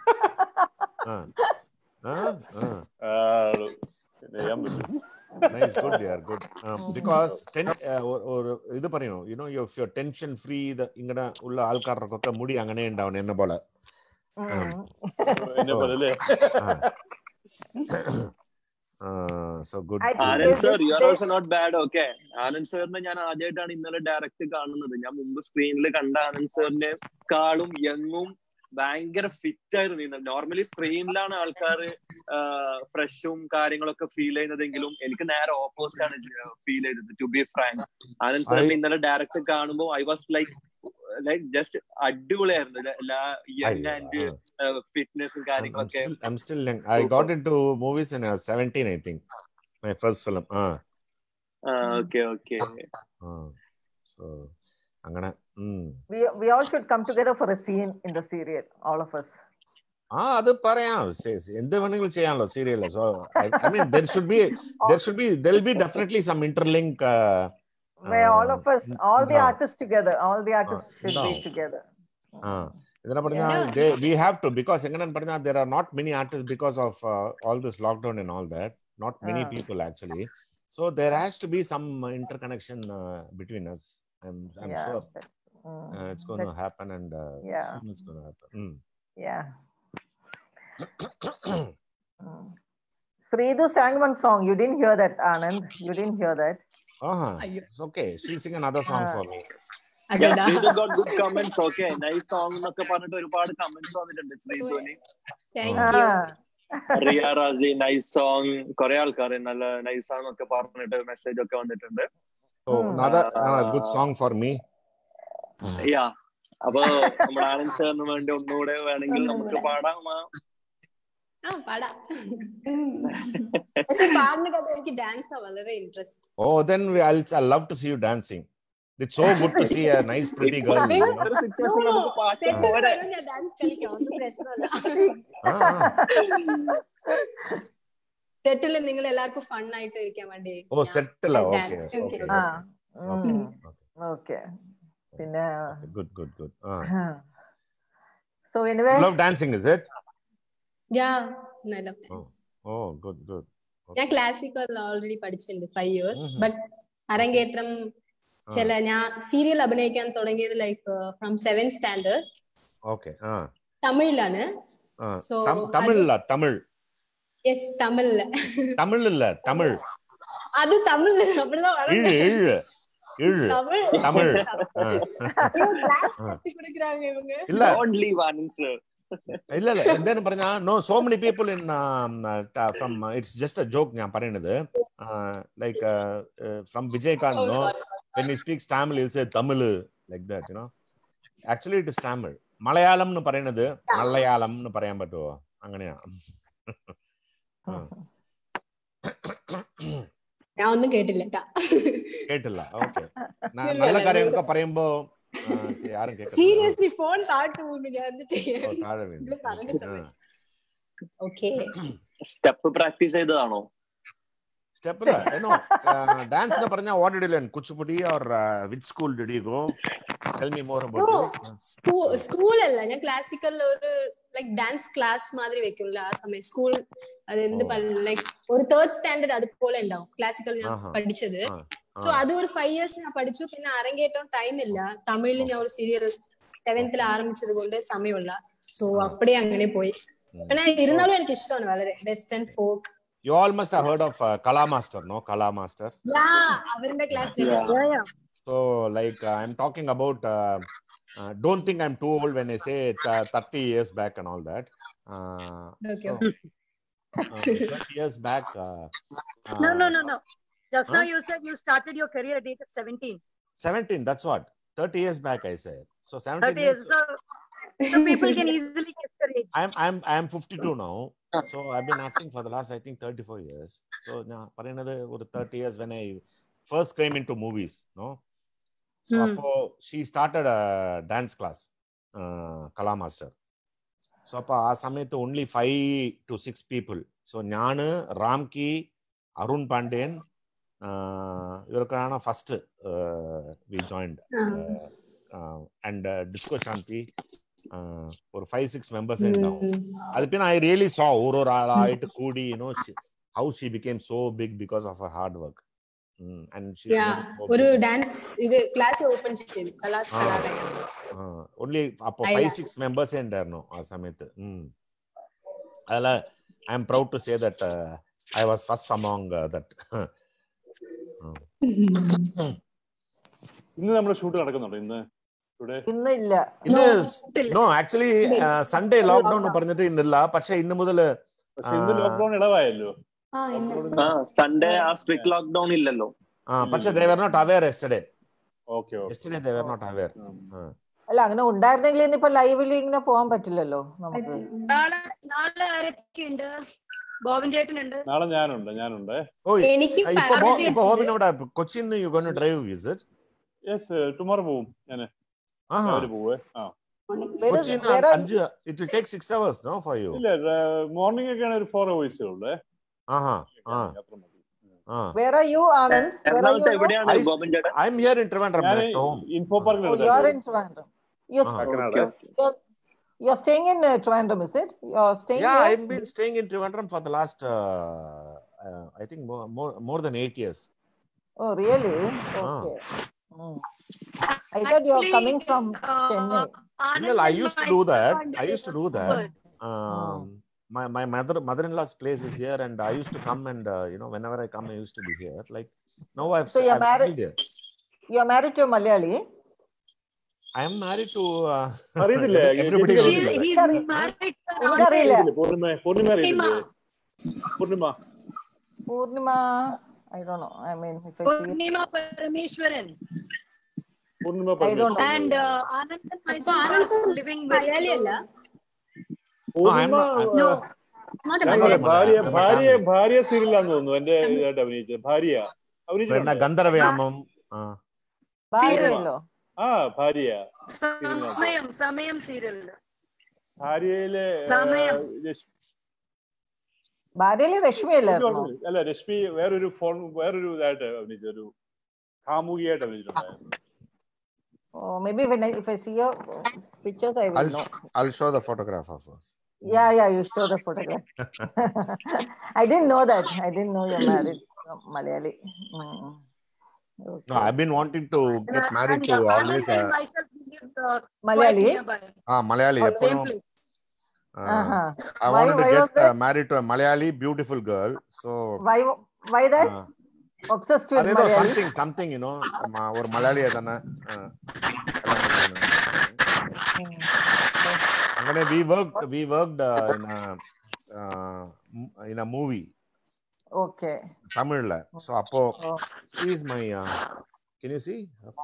C: Nice, good, yeah, good. Um, because ten, uh, or, or ഇത് പറയണോ, you know, if you're tension free, the ഇങ്ങനെ ഉള്ള ആൾക്കാർക്കൊക്കെ മുടി അങ്ങനെ ഉണ്ടാവണം എന്നെ പോലെ.
E: എന്നെ പോലെ അല്ലേ?
C: Uh, so good.
A: Anand sir, you are also not bad. Okay, Anand sirനെ ഞാൻ ആദ്യമായിട്ടാണ് ഇന്നലെ ഡയറക്റ്റ് കാണുന്നത്. ഞാൻ മുമ്പ് സ്ക്രീനിൽ കണ്ട ആനന്ദ് സാറിനെ കാളും യങ്ങും ഭയങ്കര ഫിറ്റ് ആയിരുന്നു. നോർമലി സ്ക്രീനിലാണ് ആൾക്കാർ ഫ്രഷും കാര്യങ്ങളൊക്കെ ഫീൽ ചെയ്യുന്നതെങ്കിലും എനിക്ക് നേരെ ഓപ്പോസിറ്റ് ആണ് ഫീൽ ചെയ്തത്. ടു ബി ഫ്രാങ്ക്, ആനന്ദ് സാറിനെ ഇന്നലെ ഡയറക്റ്റ് കാണുമ്പോൾ I was like like just അടിപൊളിയായിരുന്നു. എല്ലാ യങ് ആൻഡ് ഫിറ്റ്നസും കാര്യങ്ങളൊക്കെ.
C: I'm still young. I got into movies when I was seventeen, I think. My first film. Ah.
A: Okay, okay.
C: Ah. So, angana. Hmm.
B: We we all should come together for a scene in the serial, all of us.
C: Ah, adu parayam. എന്ത് വേണമെങ്കിലും ചെയ്യാമല്ലോ serial. So, I, I mean, there should be, there should be, there will be definitely some interlink. Uh,
B: Where all of us, all the artists together, all the artists should be together.
C: Ah, idana padina they we have to, because enganan padina there are not many artists because of uh, all this lockdown and all that. Not many people actually. So there has to be some interconnection uh, between us. I'm I'm
B: Yeah.
C: sure
B: Mm.
C: uh, it's going to happen, and uh,
B: Yeah.
C: soon it's going to happen. Mm.
B: Yeah. Mm. Sridu sang one song. You didn't hear that, Anand. You didn't hear that.
C: Uh-huh. It's okay. She'll sing another song
B: Uh,
C: for me.
A: Yeah, Sridu got good comments. Okay, nice song എന്നൊക്കെ പറഞ്ഞിട്ട് ഒരുപാട് comments വന്നിട്ടുണ്ട് ശ്രീധുവിന്.
D: Thank you.
A: Riya Razi nice song, കുറെ ആൾക്കാർ നല്ല nice song ഒക്കെ പറഞ്ഞിട്ട് മെസ്സേജ് ഒക്കെ വന്നിട്ടുണ്ട്.
C: So another uh, good song for me.
A: Yeah. അപ്പൊ നമ്മുടെ ആനന്ദ് സാറിന് വേണ്ടി ഒന്നുകൂടെ വേണമെങ്കിൽ നമുക്ക് പാടാം.
D: ആ പാടാം. പക്ഷെ പാടുന്നത് എനിക്ക് ഡാൻസ് വളരെ interest.
C: Oh, then we, I'll I love to see you dancing. It's so good to see a nice pretty girl.
D: സെറ്റിൽ നിങ്ങൾ എല്ലാവർക്കും ഫൺ ആയിട്ട് ഇരിക്കാൻ വേണ്ടി.
C: Oh, settle. Okay. Okay.
B: Okay. പിന്നെ
C: good good good.
B: So anyway,
C: love dancing, is it?
D: Yeah, I love dance.
C: Oh, oh good good.
D: ഞാൻ classical already പഠിച്ചിട്ടുണ്ട് five years. But അരങ്ങേറ്റം ചില ഞാൻ സീരിയൽ അഭിനയിക്കാൻ തുടങ്ങിയത് like from seven standard.
C: Okay.
D: തമിഴിലാണ്.
C: തമിഴില്ല തമിഴ്.
D: യെസ് തമിഴില്.
C: തമിഴില്ല തമിഴ്.
D: അത് തമിഴ് அப்படிதான்
C: വരും. തമിഴ്.
A: ഇല്ല
C: ഇല്ല ഇല്ല എന്തായാലും പറഞ്ഞ no so many people in from it's just a joke ഞാൻ പറയുന്നത്. Like from Vijayakanth no when he speaks Tamil he'll say Tamil like that, you know. Actually it is Tamil. Malayalam nu പറയുന്നത് മലയാളം എന്ന് പറയാൻ പറ്റുമോ? അങ്ങനെയാ.
D: ഞാൻ ഒന്നും കേട്ടില്ല
C: കേട്ടില്ല. ഓക്കെ. നല്ല കാര്യങ്ങളൊക്കെ പറയുമ്പോ ആരും കേട്ടില്ല.
D: സീരിയസ്ലി ഫോൺ താഴ്ത്തു വീണു. ഞാൻ എന്ത് ചെയ്യാ?
C: താഴെ വീണു.
D: ഓക്കേ.
A: സ്റ്റെപ്പ് പ്രാക്ടീസ് ചെയ്തതാണോ?
C: Step la no uh, dance na parna. What did you learn? Kuchipudi or uh, which school did you go? Tell me more about
D: no,
C: it.
D: school school alla ഞാൻ classical ഒരു like dance class മാതിരി വെക്കുംല ആ സമയം school. അത് എന്ത് like ഒരു third standard അതുപോലെ ഉണ്ടാവും ക്ലാസിക്കൽ ഞാൻ പഠിച്ചത്. സോ അത് ഒരു ഫൈവ് ഇയേഴ്സ് ഞാൻ പഠിച്ചു. പിന്നെ അരങ്ങേറ്റം ടൈം ഇല്ല. തമിഴിൽ ഞാൻ ഒരു സീരിയൽ സെവൻത്തിൽ ആരംഭിച്ചത് കൊണ്ട് സമയമില്ല. സോ അപ്പടി അങ്ങനെ പോയി. പിന്നെ ഇരുന്നാലും എനിക്ക് ഇഷ്ടമാണ് വളരെ western folk.
C: You all must have heard of uh, Kala Master, no? Kala Master.
D: Yeah, avarinde class le.
H: Yeah, yeah.
C: So like uh, I'm talking about uh, uh, don't think I'm too old when I say uh, thirty years back and all that. Uh,
D: okay.
C: So, uh, thirty years back. Uh, uh,
H: no, no, no, no. Just
C: huh?
H: now you said you started your career at the age of seventeen.
C: seventeen, that's what. thirty years back I said. So seventeen
H: thirty years. So, so people can easily guess your age.
C: I'm I'm I'm fifty-two now. So I've been acting for the last I think thirty-four years. So now for another thirty years when I first came into movies, no. So hmm. Appo, she started a dance class, uh, Kala Master. So appa aa samayathu only five to six people. So Nyanu, Ramki, Arun Pandian, uh, ivarkana first uh, we joined, uh, uh, and uh, Disco Shanti. Uh, or five six members in now. Mm. I really saw Aurora it Kudi, you know, she, how she became so big because of her hard work. Mm. And she
D: yeah, oru dance idu class open cheyidhu kalas kalalaya.
C: Uh, only up five six members in there no aa samayathu. Mm. Ala I am proud to say that uh, I was first among uh, that.
E: ഇന്ന് നമ്മുടെ shoot നടക്കുന്നുണ്ടോ ഇന്ന്?
B: ഇന്നില്ല.
C: No, actually uh, Sunday lockdown പറഞ്ഞിട്ട് ഇന്നില്ല. പക്ഷേ ഇന്ന് മുതൽ
E: ഇന്ന് ലോക്ക്ഡൗൺ ഇളവായല്ലോ.
A: സൺഡേ ആ സ്ട്രിക്റ്റ് ലോക്ക്ഡൗൺ ഇല്ലല്ലോ.
C: ആ പക്ഷേ they were not aware yesterday.
E: Okay, okay.
C: Yesterday they were not aware.
B: അല്ല അങ്ങനെ ഉണ്ടായിരുന്നെങ്കിൽ ഇന്നിപ്പോ ലൈവിൽ ഇങ്ങനെ പോകാൻ പറ്റില്ലല്ലോ നമുക്ക്.
G: നാളെ നാളെ ആരൊക്കെയുണ്ട്? ബോബൻ ചേട്ടനുണ്ട്.
E: നാളെ ഞാനുണ്ട് ഞാനുണ്ട്.
C: ഓ എനിക്ക് ഇപ്പോ ബോബൻ അവിടെ Cochin you going to drive, is it?
E: Yes, tomorrow പോവും ഞാൻ.
C: Uh-huh.
E: Ah.
C: Cochin, it will take six hours, no, for you?
E: Yeah, morning again or four hours.
C: Uh-huh. Uh. Uh.
B: Where are you, Anand? Where are you?
C: I, I'm here in Trivandrum at home.
E: Info Park.
B: Oh, you are in Trivandrum. You're,
C: uh-huh.
B: you're, you're, you're staying in uh, Trivandrum, is it? You're staying
C: Yeah,
B: there?
C: I've been staying in Trivandrum for the last, uh, uh, I think, more, more more than eight years.
B: Oh, really? Okay. Uh. Mm. I thought you are coming from uh, Chennai.
C: Well, I used to do that. I used to do that. Um, my my mother mother-in-law's place is here, and I used to come and uh, you know whenever I come, I used to be here. Like now I've
B: So you're
C: I've
B: married.
C: settled here.
B: You're married to a Malayali.
C: I am married to uh,
E: അറിയത്തില്ലേ?
C: everybody knows
G: She's-
C: it.
G: he's married to an
B: എനിക്കറിയില്ല.
G: author.
E: Purnima Purnima അറിയത്തില്ലേ? Purnima
B: Purnima, I don't know. I mean, if I see it,
G: Purnima Parameshwaran.
E: Purnima
B: I don't know.
G: And uh, Anand and
D: അപ്പൊ
G: myself
D: Anand
G: are living very
D: Malayali അല്ല?
C: No, I'm
E: Purnima
C: not. I'm-
D: No, not a
E: ഞാൻ
D: Malayalam.
E: ഭാര്യ
C: Malayalam.
E: ഭാര്യ ഭാര്യ സീരിയലാന്ന് തോന്നുന്നു എന്റെ ഇതായിട്ട് അഭിനയിച്ചത്. ഭാര്യ
C: പിന്നെ
E: അഭിനയിച്ചിട്ടുണ്ടോ?
C: ഗന്ധർവ്യാമം. ആ
B: ഭാര്യയല്ലോ.
E: ആ ഭാര്യ
G: സമയം സമയം സീരിയൽ
E: ഭാര്യയിലെ
G: സമയം.
B: ഭാര്യയില് രശ്മി അല്ലായിരുന്നോ?
E: അല്ല രശ്മി വേറൊരു ഫോൺ വേറൊരു ഇതായിട്ട് അഭിനയിച്ച ഒരു കാമുകിയായിട്ട് അഭിനയിച്ചിട്ടുണ്ടായിരുന്നു.
B: Oh, maybe when I, if I see your pictures, I will
C: I'll
B: know.
C: I'll show the photograph of us.
B: Yeah, yeah, you show the photograph. I didn't know that. I didn't know you're married to Malayali. Mm. Okay.
C: No, I've been wanting to get married
G: And
C: to
G: uh,
C: always
G: Anand
C: a
G: and myself live uh,
B: Malayali?
G: quite nearby.
C: ah Malayali.
G: Same
C: Eppono,
G: place.
C: uh,
B: Uh-huh.
C: I
B: Why-
C: wanted to
B: why was
C: get uh,
B: that?
C: married to a Malayali beautiful girl. So
B: Why, why that?
C: uh,
B: Obsessed with
C: adetho
B: Malayali?
C: something something you know ma- or Malayali adana angane we worked we worked uh, in a uh, m- in a movie
B: Okay.
C: Tamil la. So appo
B: Oh.
C: she is my uh, can you see?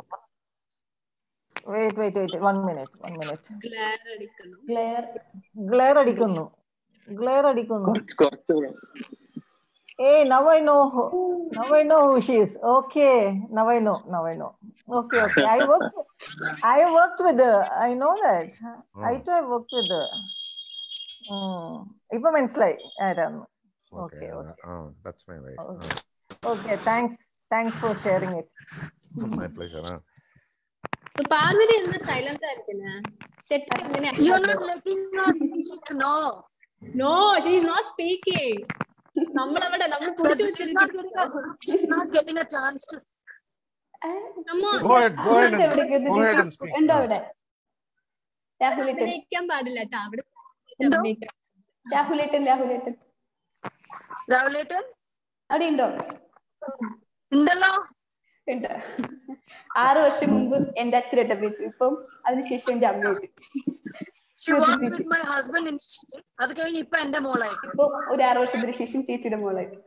B: Wait, wait, wait. One minute. One minute.
D: Glare അടിക്കണം.
F: Glare
B: Glare അടിക്കുന്നു. Glare അടിക്കുന്നു.
A: കുറച്ച്
B: Hey, now I know. Who, now I know who she is. Okay. Now I know. Now I know. Okay, okay. I worked. I worked with her. I know that. I too have worked with her. Hmm. ഇപ്പൊ മനസ്സിലായി ആരാന്ന്.
C: Okay.
B: Okay, okay.
C: Uh, uh, that's my wife.
B: Okay. Okay. Thanks. Thanks for sharing it.
C: Uh, my pleasure. Huh?
D: Parvathi എന്താ silent ആയിരിക്കുന്നേ? Set എങ്ങനെ?
G: You're not letting her speak, no.
D: No, she is not speaking. നമ്മൾ അവിടെ നമ്മൾ
G: But
D: പിടിച്ചു
G: she's not getting a, she's not getting a chance to.
C: Go ahead. Go ahead. And, go ahead and speak.
F: ഉണ്ടോ അവിടെ? രാഹുലേട്ടൻ
D: അഭിനയിക്കാൻ പാടില്ല കേട്ടോ. അവിടെ
G: ഉണ്ടോ?
D: അഭിനയിക്കാം.
F: രാഹുലേട്ടൻ രാഹുലേട്ടൻ
G: രാഹുലേട്ടൻ
F: അവിടെ ഉണ്ടോ?
G: ഉണ്ടല്ലോ.
F: ഉണ്ട്. ആറ് വർഷം മുമ്പ് എന്റെ അച്ഛനായിട്ട് അഭിനയിച്ചു. ഇപ്പം അതിനുശേഷം എന്റെ അമ്മയായിട്ട്.
G: She worked with my husband initially. അത് കഴിഞ്ഞ് ഇപ്പൊ എന്റെ മോളായിട്ട്.
F: ഇപ്പൊ ഒരു ആറ് വർഷത്തിന് ശേഷം ചേച്ചിയുടെ മോളായിട്ട്.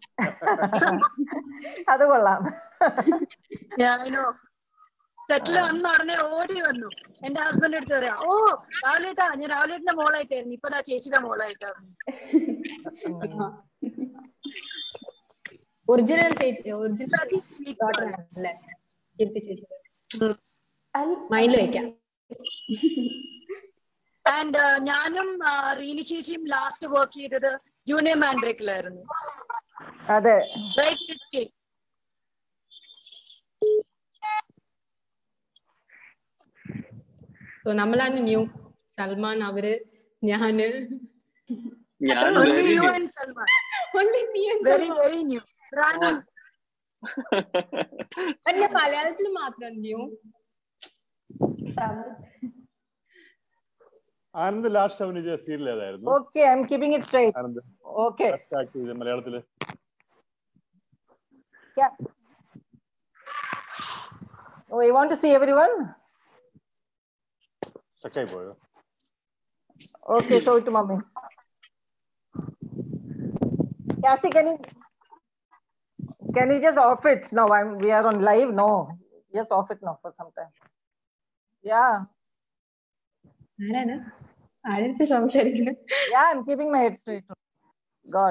B: അത് കൊള്ളാം.
G: ഞാനോ സെറ്റില് വന്ന ഉടനെ ഓടി വന്നു. എന്റെ ഹസ്ബൻഡ് എടുത്ത് പറയാം, ഓ രാവിലേട്ടാ ഞാൻ രാവിലേട്ടന്റെ മോളായിട്ടായിരുന്നു, ഇപ്പൊ ദാ ചേച്ചിയുടെ മോളായിട്ടായിരുന്നു.
D: ഒറിജിനൽ ചേച്ചി ഒറിജിനൽ ഡോട്ടർ ആണല്ലേ കീർത്തി ചേച്ചി. മൈൻഡിൽ വെക്കാം.
G: ആൻഡ് ഞാനും റീനി ചേച്ചിയും ലാസ്റ്റ് വർക്ക് ചെയ്തത് ജൂനിയർ മാൻഡ്രേക്കിലായിരുന്നു.
B: അതെ.
D: സോ നമ്മളാണ് ന്യൂ. സൽമാൻ അവര് ഞാന്
A: ഞാൻ
G: Only you and Salman.
D: only me and
G: Very
D: Salman.
G: very new. Rani.
D: അല്ല മലയാളത്തിൽ മാത്രം ന്യൂ.
E: ആനന്ദ് ലാസ്റ്റ് അഭിനയിച്ച സീരിയൽ ഏതായിരുന്നു?
B: Okay, I'm keeping it straight.
E: Anand
B: Okay.
E: Last act ചെയ്ത മലയാളത്തില്
B: Yeah. Oh, you want to see everyone?
E: സ്റ്റക്കായി പോയോ?
B: Okay, show it to mommy. Cassie, can you can you just off it now? I'm we are on live. No, just off it now for some time. Yeah.
D: ആരാണ് ആരെടുത്ത് സംസാരിക്കുന്നത്?
B: Yeah, I'm keeping my head straight. God.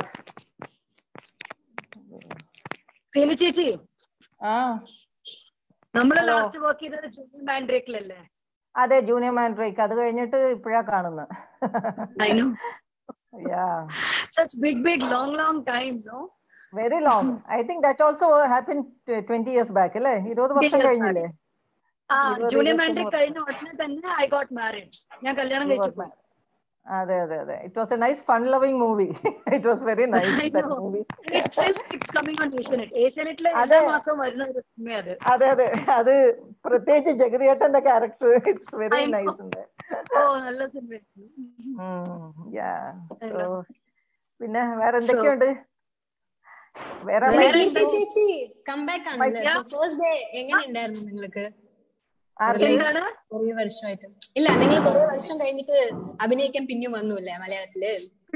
G: Reeni ചേച്ചി
B: ആ
G: നമ്മള് last work ചെയ്തത് ജൂനിയർ മാൻഡ്രേക്കിലല്ലേ?
B: അതെ, Junior Mandrake. അത് കഴിഞ്ഞിട്ട് ഇപ്പഴാ കാണുന്നത്.
G: I know.
B: Yeah.
G: Such big big long long time, no?
B: Very long. I think that also happened twenty years back, അല്ലേ? ഇരുപത് വർഷം കഴിഞ്ഞില്ലേ?
G: ആ ജൂനിയർ മാൻഡ്രേക്ക് കഴിഞ്ഞ ഉടനെ തന്നെ I got married. ഞാൻ കല്യാണം കഴിച്ചു.
B: അതെ അതെ അതെ. It was a nice fun loving movie. It was very nice that movie.
G: It still keeps coming on Asianet. Asianetലെ എല്ലാ മാസവും വരുന്ന ഒരു സിനിമ അത്.
B: അതെ അതെ. അത് പ്രത്യേകിച്ച് ജഗതിയേട്ടന്റെ ക്യാരക്ടർ ഇറ്റ്സ് വെരി നൈസ്.
G: ഓ നല്ല സിനിമ.
B: പിന്നെ വേറെ എന്തൊക്കെയുണ്ട്? വേറെ
D: ചേച്ചി കംബാക്ക് ആണല്ലേ? ഫസ്റ്റ് ഡേ എങ്ങനെ ഉണ്ടായിരുന്നു നിങ്ങൾക്ക്? കുറേ വർഷമായിട്ട് ഇല്ല, നിങ്ങൾ കുറെ വർഷം കഴിഞ്ഞിട്ട് അഭിനയിക്കാൻ പിന്നെയും വന്നൂല്ലേ മലയാളത്തില്?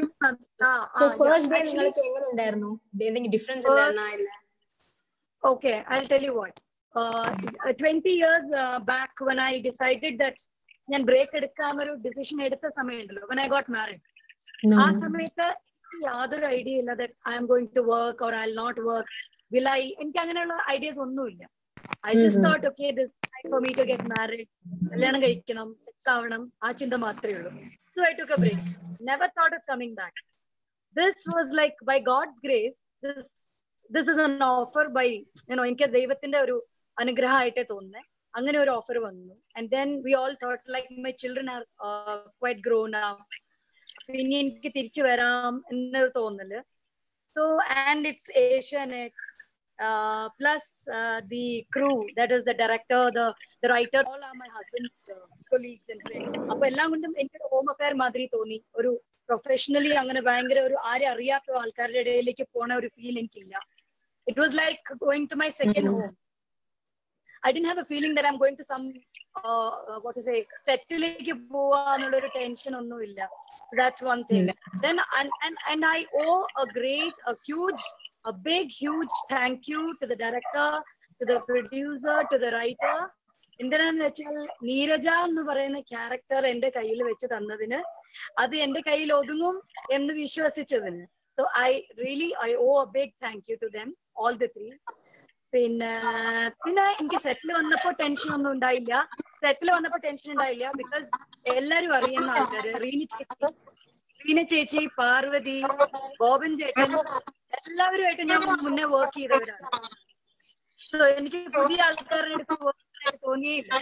D: സോ ഫസ്റ്റ് ഡേ നിങ്ങൾക്ക് എങ്ങനെ ഉണ്ടായിരുന്നു? എന്തെങ്കിലും ഡിഫറൻസ് ഉണ്ടായിരുന്നോ?
G: Okay, I'll tell you what. Uh, twenty years uh, back when I decided that ഞാൻ ബ്രേക്ക് എടുക്കാനൊരു ഡിസിഷൻ എടുത്ത സമയമുണ്ടല്ലോ, when I got married, ആ സമയത്ത് യാതൊരു ഐഡിയ ഇല്ല that I am going to work or I'll not work. Will I? എനിക്ക് അങ്ങനെയുള്ള ഐഡിയാസ് ഒന്നുമില്ല. I just thought, okay, this is time for me to get married. കല്യാണം കഴിക്കണം, സെറ്റ് ആവണം, ആ ചിന്ത മാത്രമേ ഉള്ളൂ. So I took a break. Never thought of coming back. This was like by God's grace. This this is an offer by, you know, എനിക്ക് ദൈവത്തിന്റെ ഒരു അനുഗ്രഹമായിട്ടേ തോന്നുന്നേ. അങ്ങനെ ഒരു ഓഫർ വന്നു. And then we all thought like my children are uh, quite grown up. പിന്നെ എനിക്ക് തിരിച്ചു വരാം എന്നൊരു തോന്നല്. So and it's Asianet. Uh, plus uh, the crew, that is the director, the the writer, all are my husband's uh, colleagues and friends. അപ്പൊ എല്ലാം കൊണ്ടും എനിക്കൊരു ഹോം അഫെയർ മാതിരി തോന്നി. ഒരു പ്രൊഫഷണലി അങ്ങനെ ഭയങ്കര ഒരു ആരെ അറിയാത്ത ആൾക്കാരുടെ ഇടയിലേക്ക് പോണ ഒരു ഫീൽ എനിക്കില്ല. It was like going to my second mm-hmm. home. I didn't have a feeling that I'm going to some uh, what to say settleke poa ennulla tension onnu illa. That's one thing. Mm-hmm. Then and, and and I owe a great, a huge, a big, huge thank you to the director, to the producer, to the writer. എന്തിനാന്ന് വെച്ചാൽ നീരജ എന്ന് പറയുന്ന character എന്റെ കയ്യിൽ വെച്ച് തന്നതിന്, അത് എന്റെ കയ്യിൽ ഒതുങ്ങും എന്ന് വിശ്വസിച്ചതിന്. So I really I owe a big thank you to them, all the three. പിന്നെ പിന്നെ എനിക്ക് സെറ്റിൽ വന്നപ്പോ ടെൻഷൻ ഒന്നും ഉണ്ടായില്ല. സെറ്റിൽ വന്നപ്പോ ടെൻഷൻ ഉണ്ടായില്ല ബിക്കോസ് എല്ലാരും അറിയുന്ന ആൾക്കാര്, റീന ചേച്ചി റീന ചേച്ചി പാർവതി, ബോബൻ ചേട്ടൻ, എല്ലാവരുമായിട്ട് ഞാൻ മുന്നേ വർക്ക് ചെയ്തവരാണ്. സോ എനിക്ക് പുതിയ ആൾക്കാരുടെ അടുത്ത് വർക്ക് ചെയ്യാനായിട്ട് തോന്നിയില്ല.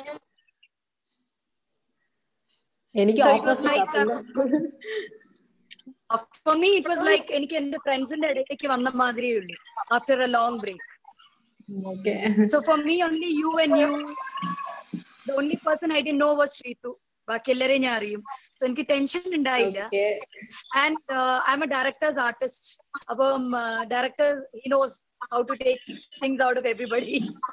D: എനിക്ക്
G: for me it was like എനിക്ക് എന്റെ ഫ്രണ്ട്സിന്റെ ഇടയിലേക്ക് വന്ന മാതിരിയേ ഉള്ളൂ after a long break.
D: Okay.
G: So for me only you and you, the only person I didn't know was Shritu. ബാക്കി എല്ലാരെയും ഞാൻ അറിയും. സോ എനിക്ക് ടെൻഷൻ ഉണ്ടായില്ല. And I am a director's artist. അപ്പം director he knows how to take things out of everybody.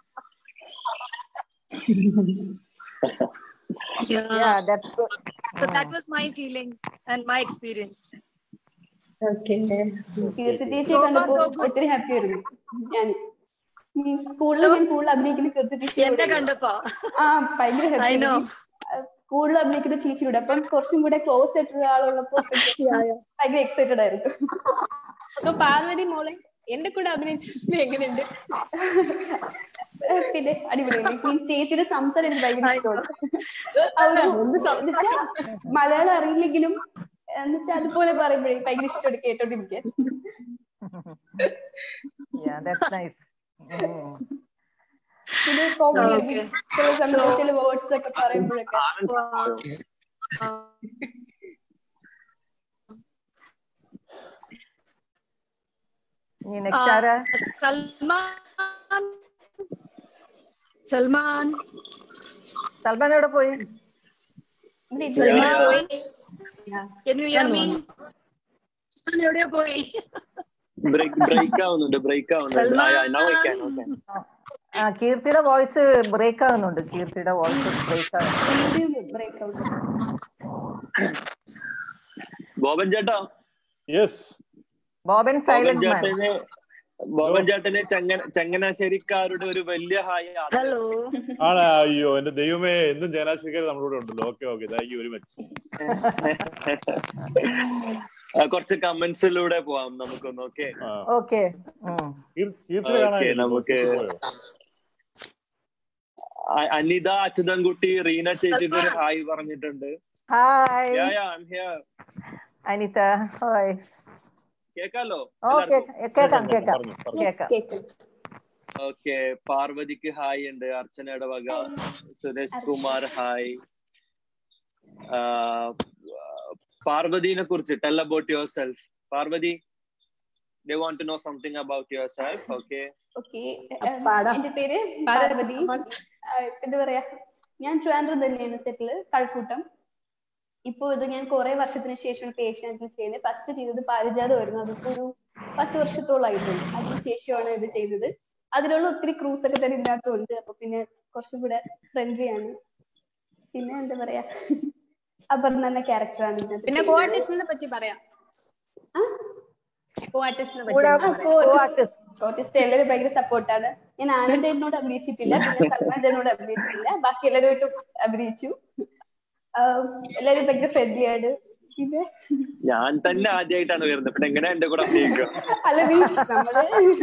B: Yeah, that's good.
G: So that was my feeling and my experience.
D: Okay.
F: Keerthi ചേച്ചി കണ്ടപ്പോ ഒത്തിരി ഹാപ്പി ആയിരുന്നു. ഞാൻ സ്കൂളിൽ ഞാൻ കൂടുതൽ അഭിനയിക്കുന്ന കീർത്തി ചേച്ചി
G: എന്നെ കണ്ടപ്പോ
F: ആ ഭയങ്കര ഹാപ്പി. കൂടുതൽ അഭിനയിക്കുന്ന ചേച്ചിയുടെ അപ്പം കുറച്ചും കൂടെ ക്ലോസ് ആയിട്ടുള്ള ആളുള്ളപ്പോ ഭയങ്കര എക്സൈറ്റഡ് ആയിരുന്നു.
D: സോ പാർവതി മോളെ എന്റെ കൂടെ അഭിനയിച്ചത് എങ്ങനെയുണ്ട്?
F: പിന്നെ അടിപൊളിയാണ്. ചേച്ചിയുടെ സംസാരം എനിക്ക് ഭയങ്കര ഇഷ്ടമാണ്. മലയാളം അറിയില്ലെങ്കിലും എന്നുവെച്ചാൽ അതുപോലെ പറയുമ്പോഴേ ഭയങ്കര ഇഷ്ടമാണ് കേട്ടോണ്ടിരിക്കാൻ. പിന്നെ കോമഡി ചില സമയത്ത് ചില വേർഡ്സ് ഒക്കെ പറയുമ്പോഴൊക്കെ
G: സൽമാൻ
B: സൽമാൻ എവിടെ പോയി?
G: എവിടെയോ പോയി.
B: കീർത്തിയുടെ വോയിസ് ബ്രേക്ക് ആകുന്നുണ്ട്. കീർത്തിയുടെ വോയിസ് ബ്രേക്ക് ആകുന്നു.
A: ബോബൻ ചേട്ടാ.
E: Yes.
B: Boban silent man.
A: Boban ചേട്ടന് ചങ്ങനാശ്ശേരിക്കാരുടെ ഒരു വലിയ ഹായ്.
G: ഹലോ.
E: ആണ്. അയ്യോ എന്റെ ദൈവമേ, എന്തും ചങ്ങനാശ്ശേരിക്കാർ നമ്മുടെ ഉണ്ടല്ലോ. Okay okay, thank you very much.
A: കുറച്ച് കമന്റ്സിലൂടെ പോവാം നമുക്കൊന്ന്. ഓക്കെ
B: ഓക്കെ
A: നമുക്ക് അനിത അച്യുതൻകുട്ടി റീന ചേച്ചിക്ക് ഒരു ഹായ് പറഞ്ഞിട്ടുണ്ട്.
B: ഹായ് അനിത. ഹായ്.
A: കേക്കാലോ?
B: കേക്കാം കേക്കാം കേക്കാം.
A: ഓക്കെ. പാർവതിക്ക് ഹായ് ഉണ്ട്. അർച്ചനയുടെ വക. സുരേഷ് കുമാർ ഹായ്. പാർവതിനെ കുറിച്ച് tell about yourself. Parvathi, they want to know something about yourself. Okay.
F: Okay. എന്റെ പേര് പാർവതി. എന്താ പറയാ, ഞാൻ ട്രിവാൻഡ്രം തന്നെയാണ് സെറ്റില്, കഴക്കൂട്ടം. ഇപ്പൊ ഇത് ഞാൻ കുറെ വർഷത്തിന് ശേഷം ഏഷ്യാനെറ്റിൽ ചെയ്യുന്നത്. ഫസ്റ്റ് ചെയ്തത് പാരിജാതമായിരുന്നു. അതിപ്പോ ഒരു പത്ത് വർഷത്തോളായിട്ടുണ്ട്. അതിനുശേഷമാണ് ഇത് ചെയ്തത്. അതിലുള്ള ഒത്തിരി ക്രൂസ് ഒക്കെ തന്നെ ഇതിനകത്തുണ്ട്. അപ്പൊ പിന്നെ കുറച്ചും കൂടെ ഫ്രണ്ട്ലി ആണ്. പിന്നെ എന്താ പറയാ, അപർണ എന്ന ക്യാരക്ടറാണ് ഇതിനകത്ത്.
D: പിന്നെ കോ ആർട്ടിസ്റ്റിനെ പറ്റി പറയാം. കോ ആർട്ടിസ്റ്റിനെ
F: ആർട്ടിസ്റ്റ് എല്ലാവരും ഭയങ്കര സപ്പോർട്ടാണ്. ഞാൻ ആനന്ദേനോട് അഭിനയിച്ചിട്ടില്ല, പിന്നെ സൽമാൻ ഖാനോട് അഭിനയിച്ചിട്ടില്ല, ബാക്കി എല്ലാവരുമായിട്ടും അഭിനയിച്ചു. എല്ലാവരും ഭയങ്കര ഫ്രണ്ട്ലി ആണ്. പിന്നെ
A: ഞാൻ തന്നെ ആദ്യമായിട്ടാണ് വരുന്നത്, പിന്നെ എങ്ങനെ എന്റെ കൂടെ അഭിനയിക്കുക?
F: അല്ല നീ നമ്മള്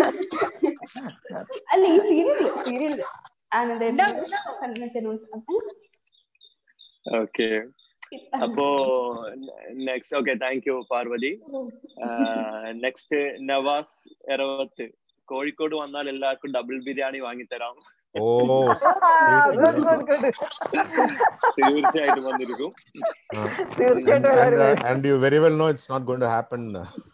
F: അല്ല ഈ സീരിയല് സീരിയല് ആനന്ദേനോ
A: ഓക്കെ. അപ്പോ next okay thank you Parvathi. Next Navas Eravath. Kozhikode വന്നാൽ എല്ലാവർക്കും ഡബിൾ ബിരിയാണി വാങ്ങിത്തരാം.
C: ഓ
A: തീർച്ചയായിട്ടും വന്നിരിക്കും.
C: And you very well know it's not going to happen.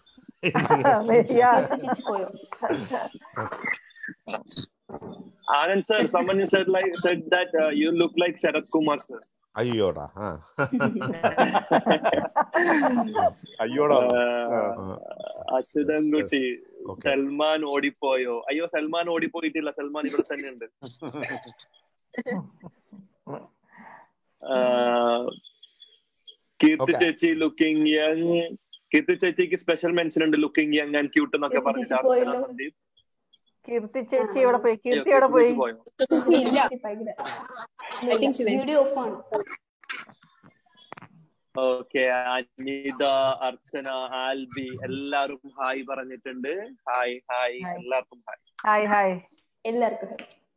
A: Anand sir, someone said like said that uh, you look like Sarath Kumar sir.
C: Ayyora, huh?
E: Ayyora.
A: Ashidanguti. Salman ഓടിപ്പോയോ? അയ്യോ, സൽമാൻ ഓടിപ്പോയിട്ടില്ല, സൽമാൻ ഇവിടെ തന്നെ ഉണ്ട്. കീർത്തി ചേച്ചി looking young. Keerthi ചേച്ചിക്ക് special mention ഉണ്ട്, looking young and cute എന്നൊക്കെ പറഞ്ഞു.
B: കീർത്തി ചേച്ചി ഇവിടെ പോയി. കീർത്തി അവിടെ പോയി.
A: ഓക്കെ. അനിത, അർച്ചന, ആൽബി എല്ലാവർക്കും ഹായ് പറഞ്ഞിട്ടുണ്ട്. ഹായ് ഹായ് എല്ലാവർക്കും ഹായ്.
B: ഹായ് ഹായ്
F: എല്ലാവർക്കും.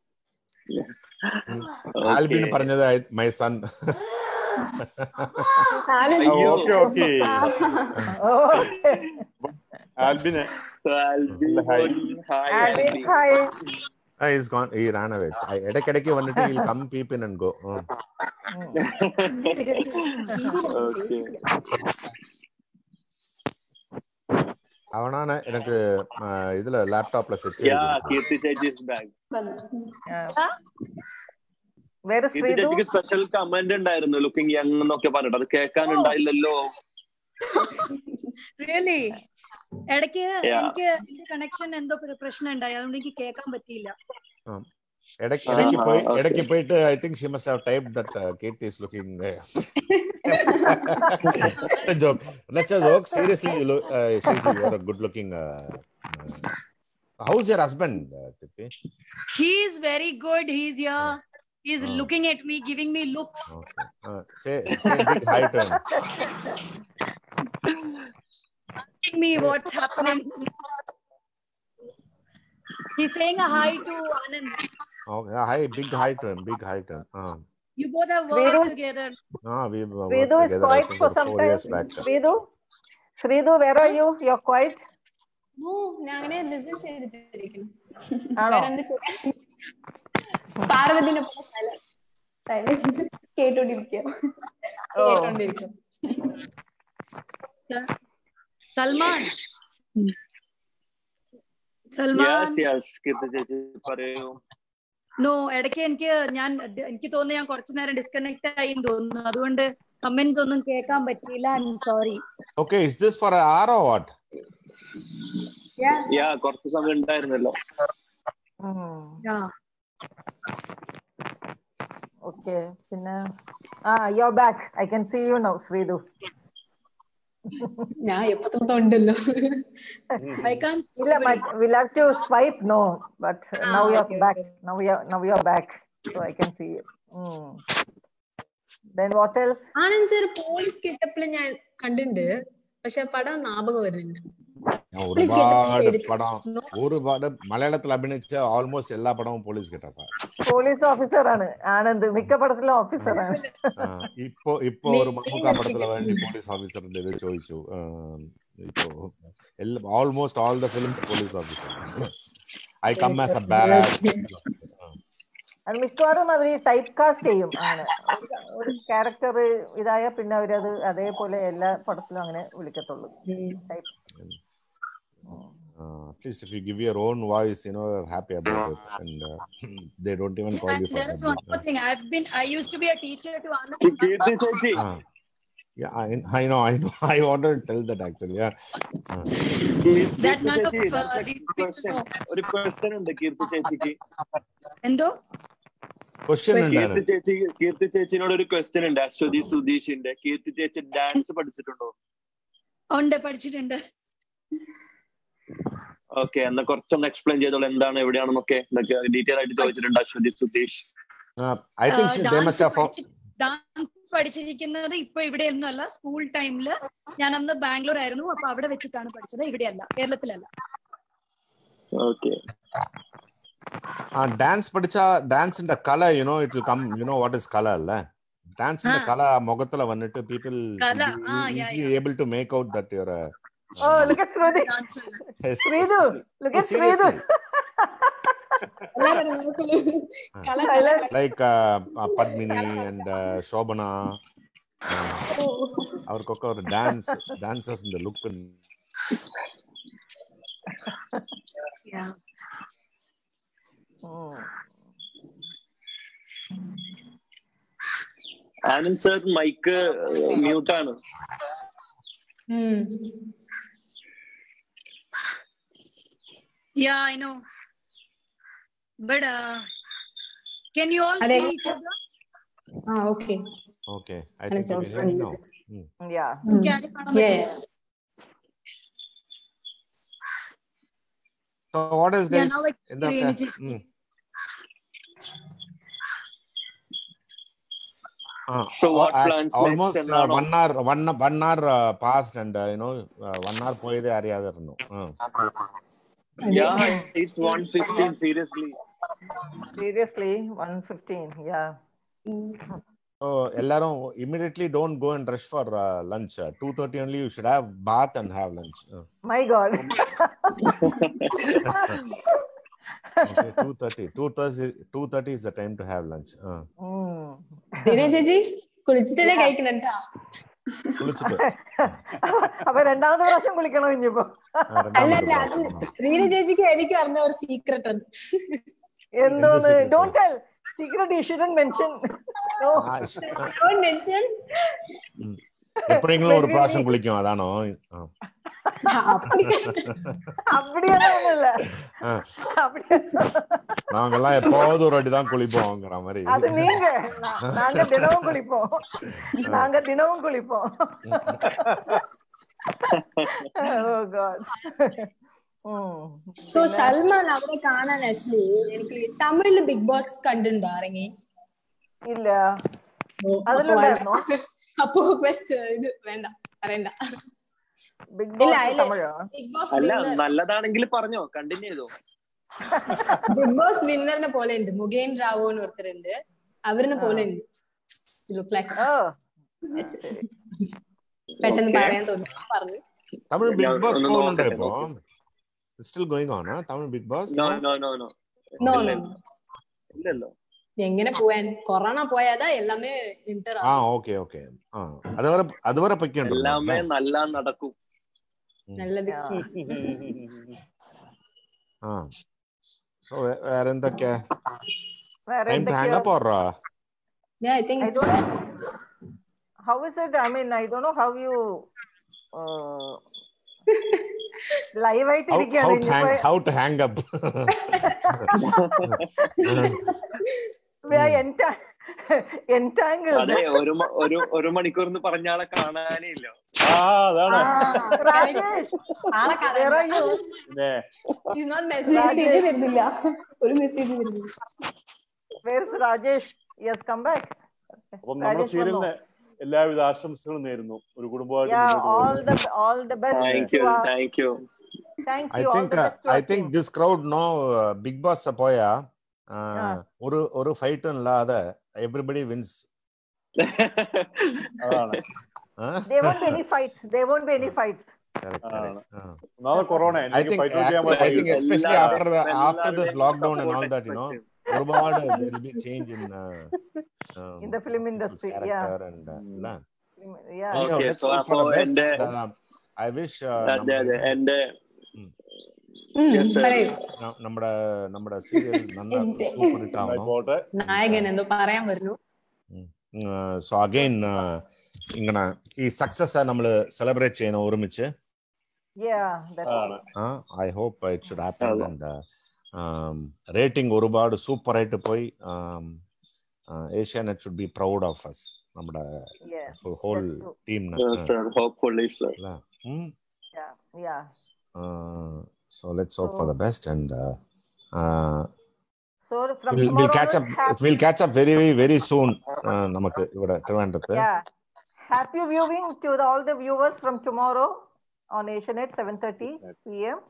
C: ആൽബിന് പറഞ്ഞത് my son.
E: Okay okay. Albin
B: hi hi.
C: He's gone. He ran away. ഇടയ്ക്കിടയ്ക്ക് വന്നിട്ട് he'll come peep in and go. അവനാണ് എനിക്ക് ഇതില് ലാപ്ടോപ്പില് സെറ്റ്
A: ചെയ്തത്. സ്പെഷ്യൽ കമന്റ് ഉണ്ടായിരുന്നു ലുക്കിംഗ് യങ് എന്നൊക്കെ പറഞ്ഞിട്ട്, അത് കേൾക്കാനുണ്ടായില്ലല്ലോ.
H: റിയലി ഇടയ്ക്ക് എനിക്ക് എന്റെ കണക്ഷൻ എന്തോ പ്രശ്നം ഉണ്ടായി, അതുകൊണ്ട് എനിക്ക് കേൾക്കാൻ പറ്റിയില്ല.
C: ഇടയ്ക്ക് പോയി ഇടയ്ക്ക് പോയിട്ട് I think she must have typed that Kirti is looking. Joke. That's a joke. Seriously, you look. Uh, she's you're a good looking. Uh, uh, how's your husband, uh, Kirti?
H: He is very good. He's here. He's oh. looking at me, giving me looks.
C: Okay. Uh, say say big hi to him.
H: Asking me what's happening. He's saying a hi to Anand.
C: Okay, hi, big hi to him, big hi to him. Uh.
H: You both have worked Sridu, together.
C: Ah, we worked
B: Sridu
C: together.
B: is quiet for some time. Sridu, Sridu, where are you? You're quiet.
D: No, ഞാൻ അങ്ങനെ listen ചെയ്തിട്ടിരിക്കുന്നു. പാർവതിനെ
F: കേട്ടോണ്ടിരിക്കുക.
H: Salman Salman no ഇടയ്ക്ക് എനിക്ക് ഞാൻ എനിക്ക് തോന്നുന്നു ഞാൻ കുറച്ചു നേരം ഡിസ്കണക്ട് ആയി തോന്നുന്നു, അതുകൊണ്ട് കമന്റ്സ് ഒന്നും കേൾക്കാൻ പറ്റിയില്ല. I am sorry.
C: Okay, is this for an hour or what?
A: Yeah കുറച്ച് സമയം ഉണ്ടായിരുന്നല്ലോ.
H: Yeah
B: okay. പിന്നെ ആ you are back. I can see you now Sreethu.
D: ഞാൻ എപ്പോഴും ഉണ്ടല്ലോ.
H: I can't.
B: ഇല്ല, but we'll have to swipe. No, but ah, now you're okay, back. Okay. Now you're now you're back, so I can see you. Mm. Then what else?
D: Anand sir police ഗെറ്റപ്പിൽ ഞാൻ കണ്ടിട്ടുണ്ട്, പക്ഷെ പടം ஞாபகம் വരുന്നുണ്ട്.
C: ഒരുപാട് പടം ഒരുപാട് മലയാളത്തിൽ അഭിനയിച്ച ഓൾമോസ്റ്റ് എല്ലാ പടവും പോലീസ് ഗെറ്റപ്പാ.
B: പോലീസ് ഓഫീസർ ആണ് ആനന്ദ്, മിക്ക പടത്തിലും ഓഫീസറാണ്.
C: ഇപ്പൊ ഇപ്പൊ ഒരു മമ്മൂക്ക പടത്തില് വേണ്ടി പോലീസ് ഓഫീസറിന്റെ ഇത് ചോദിച്ചു. ഇപ്പൊ almost all the films police officer. I come as a bad.
B: അത് മിക്കവാറും അവർ ടൈപ്പ് കാസ്റ്റ് ചെയ്യും. ആണ് ഒരു ക്യാരക്ടർ ഇതായ പിന്നെ അവരത് അതേപോലെ എല്ലാ പടത്തിലും അങ്ങനെ വിളിക്കത്തുള്ളൂ.
C: Uh, at least if you give your own voice, you know, you're happy about it, and uh, they don't even call
H: and
C: you for
H: that. There's one more thing. I've been, I used to be a teacher to Anand.
A: Kirti Chechi.
C: Yeah, I, I know, I know. I wanted to tell that actually. Yeah. Uh.
H: That none of uh, these
A: question.
H: people
A: ഒരു question ഉണ്ട് കീർത്തി ചേച്ചിക്ക്.
H: എന്തോ
C: Question
A: കീർത്തി ചേച്ചി കീർത്തി ചേച്ചിനോട് ഒരു question ഉണ്ട്. അശ്വതി സുധീഷിന്റെ. കീർത്തി ചേച്ചി dance പഠിച്ചിട്ടുണ്ടോ?
H: ഉണ്ട്, പഠിച്ചിട്ടുണ്ട്.
A: ഓക്കെ, എന്നാ കുറച്ചൊന്ന് എക്സ്പ്ലെയിൻ ചെയ്തോളൂ എന്താണ് എവിടെയാണെന്നൊക്കെ ഡീറ്റെയിൽ ആയിട്ട് ചോദിച്ചിട്ടുണ്ട് Aswathy Sudheesh.
C: I think she, they must have
H: dance പഠിച്ചിരിക്കുന്നത് ഇപ്പൊ ഇവിടെയൊന്നും അല്ല. സ്കൂൾ ടൈമില് ഞാൻ അന്ന് ബാംഗ്ലൂർ ആയിരുന്നു. അപ്പൊ അവിടെ വെച്ചിട്ടാണ് പഠിച്ചത്, ഇവിടെയല്ല, കേരളത്തിലല്ല.
A: ഓക്കെ.
C: ഡാൻസ് പഠിച്ച ഡാൻസിന്റെ കല, you know, it will come, you know what is color അല്ലേ? ഡാൻസിന്റെ കല മുഖத்துல വന്നിട്ട് people easily able to make out that you're a
B: oh look at Sridhu. Sridhu, look at Sridhu.
C: like uh, uh, Padmini and uh, Shobana, avarkokka or dance dancers in the look and
H: yeah.
B: Oh.
A: Anand sir mic mute aanu.
H: Hmm. Yeah, I know. But uh, can you all see each other?
D: Ah, okay.
C: Okay. I think we can hear now.
B: Mm. Yeah.
D: Mm. Yeah.
C: So what else, guys?
H: Yeah, now
C: in the mm. uh,
A: so what uh, plans
C: almost
A: next?
C: Uh, one hour one one hour uh, passed and uh, you know uh, one hour poyide ariyadharnu. uh.
A: Yeah, it's one fifteen. Seriously.
B: Seriously, one fifteen. Yeah.
C: So, ellarum immediately don't go and rush for uh, lunch. Uh, two thirty only you should have bath and have lunch. Uh.
B: My God.
C: Okay, two thirty. two thirty is the time to have lunch. Uh.
B: Mm.
D: Rina ചേച്ചി കുളിച്ചിട്ടല്ലേ കഴിക്കണട്ടാ.
C: കുളിച്ചിട്ട്.
B: അപ്പൊ രണ്ടാമത്തെ പ്രാവശ്യം കുളിക്കണോ ഇനിയിപ്പോ?
D: അല്ലല്ല, അത് റീന ചേച്ചിക്ക് എനിക്ക് അറിഞ്ഞ ഒരു സീക്രട്ട് ഉണ്ട്.
B: എന്തോന്ന്? Don't tell. Secret you shouldn't mention. No.
D: Don't mention.
C: എപ്പോഴെങ്കിലും ഒരു പ്രാവശ്യം കുളിക്കും, അതാണോ?
B: அப்படியெல்லாம்
C: நாங்கெல்லாம் எப்போது ஒரு வாட்டி தான் குளிப்போங்கிற மாதிரி.
B: அது நீங்க, நாங்க தினமும் குளிப்போம், நாங்க தினமும் குளிப்போம். Oh God.
D: So സൽമാൻ അവരെ കാണാൻ ആക്ച്വലി എനിക്ക് തമിഴില് ബിഗ് ബോസ് കണ്ടിട്ടുണ്ടോ ഇറങ്ങി?
B: ഇല്ല. അതിലുണ്ടായിരുന്നോ?
D: അപ്പോ ക്വസ്റ്റ്യൻ ഇത് വേണ്ട പറയണ്ട.
B: ബിഗ് ബോസ്
A: അല്ല, നല്ലതാണെങ്കിൽ പറഞ്ഞോ, കണ്ടിന്യൂ ചെയ്തോ.
D: ബിഗ് ബോസ് വിന്നറിനെ പോലെ ഉണ്ട്, മുകേൻ റാവു എന്ന് ഒരുത്തരുണ്ട്, അവരിനെ പോലെ ഉണ്ട്. പെട്ടെന്ന് പറയാൻ തോന്നി പറഞ്ഞു.
C: തമിഴ് ബിഗ് ബോസ് പോകുന്നുണ്ടോ ഇപ്പോ? Still going on, huh? Tamil Big Boss?
A: No, no, no, no.
D: No, no.
A: ഇല്ലല്ലോ.
D: എങ്ങനെ പോവാൻ? കൊറോണ പോയാതാ എല്ലാമേ ഇന്റർ
C: ആ ഓക്കെ ഓക്കെ. ആ അതുവരെ അതുവരെ പൊയ്ക്കണ്ടോ?
A: എല്ലാമേ നല്ല നടക്കും.
D: നല്ലത്.
C: ആ സോ വേറെ എന്തൊക്കെയാ? Time to hang up or?
D: Yeah, I think it's
B: how is it? I mean, I don't know how you uh, live ആയിട്ട് ഇരിക്കുകയാണ്.
C: How to hang up?
A: അതെ, ഒരു ഒരു ഒരു മണിക്കൂർന്ന് പറഞ്ഞ ആളെ കാണാനേ ഇല്ല.
F: മെസ്സേജ് വരുന്നില്ല, ഒരു മെസ്സേജ് വരുന്നില്ല.
B: Rajesh, yes come back.
E: അപ്പം നമ്മുടെ സീരിയലിന് എല്ലാവിധ ആശംസകളും നേരുന്നു. ഒരു കുടുംബമായിട്ട്
C: I think uh, I think this crowd know uh, Big Boss പോയാ ഒരു ഒരു ഫൈറ്റ് ഇല്ലാതെ everybody wins.
B: There won't be any fights. There won't be any fights.
C: Correct, correct. Uh.
E: Now corona.
C: I think I think especially after the, after this lockdown and all that, you know, ഒരുപാട് there will be change in uh, um,
B: in the film industry. Yeah.
C: And uh,
B: yeah.
A: Okay, so for and
C: uh, I wish
A: അതെ അതെ എന്റെ
C: നമ്മുടെ നമ്മുടെ serial നന്നായി super hit ആവണം.
D: നായകൻ എന്തോ പറയാൻ വരുന്നു.
C: So again uh, ഇങ്ങനെ ഈ സക്സസ് നമ്മൾ സെലിബ്രേറ്റ് ചെയ്യണം ഒരുമിച്ച്.
B: Yeah, that's
E: ആണ്.
C: I hope it should happen. And rating ഒരുപാട് സൂപ്പർ ആയിട്ട് പോയി. Asianet should be proud of us. നമ്മുടെ whole team.
A: Yes sir, hopefully sir.
C: Hmm?
B: Yeah, yeah.
C: Uh, so let's hope so, for the best, and uh, uh,
B: so from
C: we'll, we'll catch up.
B: Happy...
C: We'll catch up very, very soon. Namakku ivada Trivandrum.
B: Yeah. Happy viewing to the, all the viewers from tomorrow on Asianet seven thirty p m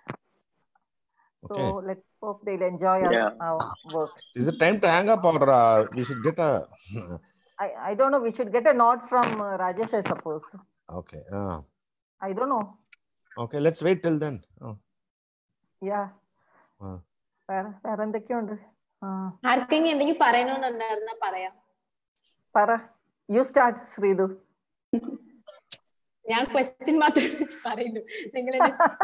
B: So okay. Let's hope they'll enjoy our, yeah. our work.
C: Is it time to hang up, or uh, we should get a?
B: I I don't know. We should get a nod from uh, Rajesh, I suppose.
C: Okay. Uh.
B: I don't know.
C: Okay, let's wait till then. Oh.
B: Yeah. Uh. വേറെ എന്തൊക്കെയുണ്ട്?
D: ആർക്കെങ്കിലും എന്തെങ്കിലും പറയണമെന്നുണ്ടായിരുന്നാ പറയാം.
B: പറ. You start, Sridu.
D: ഞാൻ question മാത്രം വെച്ച് പറയുന്നു. നിങ്ങൾ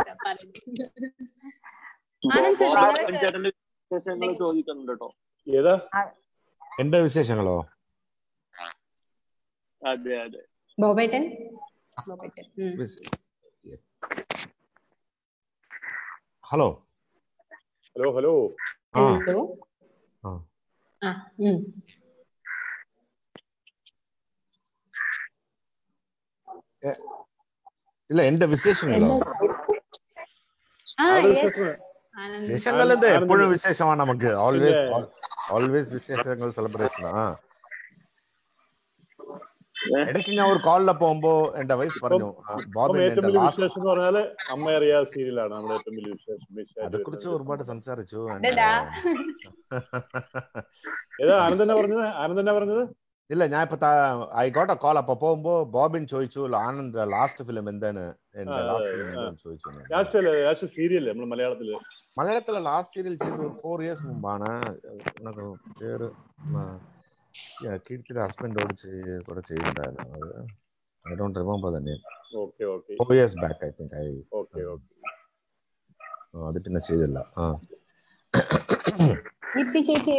C: എന്റെ വിശേഷങ്ങളോ?
A: അതെ അതെ.
D: ബോബേട്ടൻ
C: ഹലോ
E: ഹലോ ഹലോ
D: ഹലോ ആ
C: ഇല്ല, എന്റെ വിശേഷങ്ങളോ? വിശേഷങ്ങൾ എന്താ, എപ്പോഴും വിശേഷമാണ് നമുക്ക്. ഓൾവേസ് ഓൾവേസ് വിശേഷങ്ങൾ സെലിബ്രേഷൻ. ആ ഇടയ്ക്ക് ഞാൻ ഒരു കോളില് പോകുമ്പോ എന്റെ വൈഫ് പറഞ്ഞു, അതെ കുറിച്ച് ഒരുപാട് സംസാരിച്ചു. ഇല്ല, ഞാൻ ഇപ്പൊ ഐ ഗോട്ട് എ കോൾ. അപ്പൊ പോകുമ്പോ ബോബിൻ ചോദിച്ചു ആനന്ദ് ലാസ്റ്റ് ഫിലിം എന്താണ് ചോദിച്ചു. മലയാളത്തിലെ ലാസ്റ്റ് സീരിയൽ ചെയ്തു ഫോർ ഇയേഴ്സ് മുമ്പാണ്. പേര് കീർത്തിയുടെ ഹസ്ബൻഡോട് കൂടെ ചെയ്യുന്നുണ്ടായിരുന്നു. അത് I don't remember the name. Four years back I think. I അത് പിന്നെ ചെയ്തില്ല. ആ
D: ചേച്ചി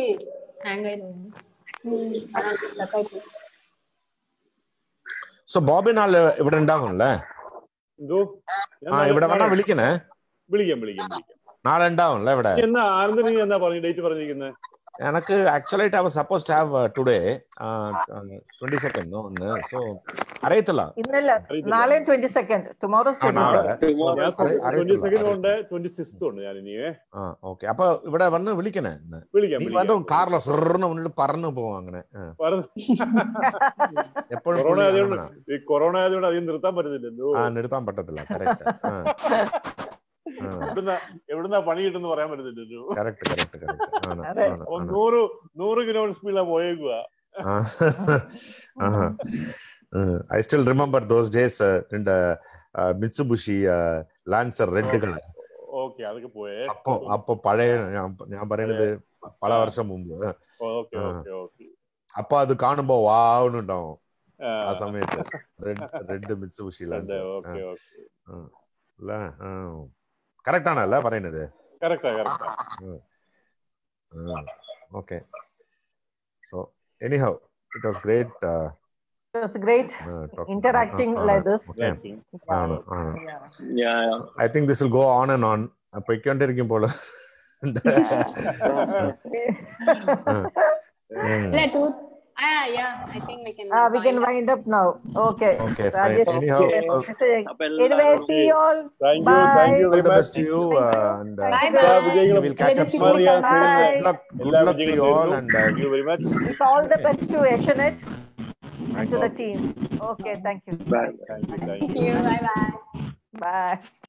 C: സോ ബോബിൻ ആള് ഇവിടെ ഉണ്ടാകുമല്ലേ? ആ ഇവിടെ വന്നാ വിളിക്കണേ.
E: വിളിക്കാം വിളിക്കാം വിളിക്കാം.
C: നാളെ ഉണ്ടാവുമല്ലേ ഇവിടെ?
E: എന്നാ ആനന്ദന് എന്നാ പറഞ്ഞു ഡേറ്റ് പറഞ്ഞിരിക്കുന്നത്?
C: எனக்கு actually I was supposed to have uh, today uh, twenty-second no no so അറിയത്തില്ല.
B: ഇന്നല്ല, നാളെ twenty-second, tomorrow
E: twenty-second ഉണ്ട്, twenty-sixth ഉണ്ട് ഞാൻ ഇനി.
C: ആ ഓക്കേ. അപ്പൊ ഇവിടെ വന്ന് വിളിക്കണേ.
E: വിളിക്കാം.
C: നീ വരും കാറിൽ സുറന്ന് മുന്നിട്ട് പറന്നു പോവും. അങ്ങനെ എപ്പോഴും
E: കൊറോണ ആയതുകൊണ്ട് ഈ കൊറോണ ആയതുകൊണ്ട് അധികം നിർത്താൻ പറ്റത്തില്ലല്ലോ.
C: ആ നിർത്താൻ പറ്റത്തില്ല. കറക്റ്റ്.
E: എവിടുന്നാ പണി കിട്ടുന്ന പറയാൻ പറ്റത്തില്ലല്ലോ.
C: Correct correct correct.
E: നൂറ് നൂറ് കിലോമീറ്റർ സ്പീഡിലാ പോയേക്കുക.
C: I still remember those days in the uh, Mitsubishi uh, Lancer red color.
E: Okay, അതൊക്കെ പോയേ.
C: അപ്പൊ അപ്പൊ പഴയ ഞാൻ പറയുന്നത് പല വർഷം മുമ്പ്. അപ്പൊ അത് കാണുമ്പോ വാവുന്നുണ്ടാവും ആ സമയത്ത്. Red red Mitsubishi Lancer. Correct ആണല്ലേ പറയുന്നത്? Okay. So anyhow it was great.
B: It was great uh, interacting uh, uh, like this.
C: Okay. Uh, uh, yeah, so I think this will go on and on. പൊയ്ക്കൊണ്ടിരിക്കും പോലെ.
D: Ah, yeah, I think we can.
B: Ah, we can wind up now. Okay.
C: Okay, fine. Anyhow,
B: anyway, see you all.
E: Thank
B: bye.
E: you, thank you very
C: much. All the best to you. Uh, and uh,
D: bye bye.
C: We will catch up soon. Good luck, good luck to you all, and uh,
E: thank you very much.
B: Wish all the best to Asianet and to the team. Okay, thank you.
E: Bye. Thank you.
D: Thank you. Bye bye.
B: Bye.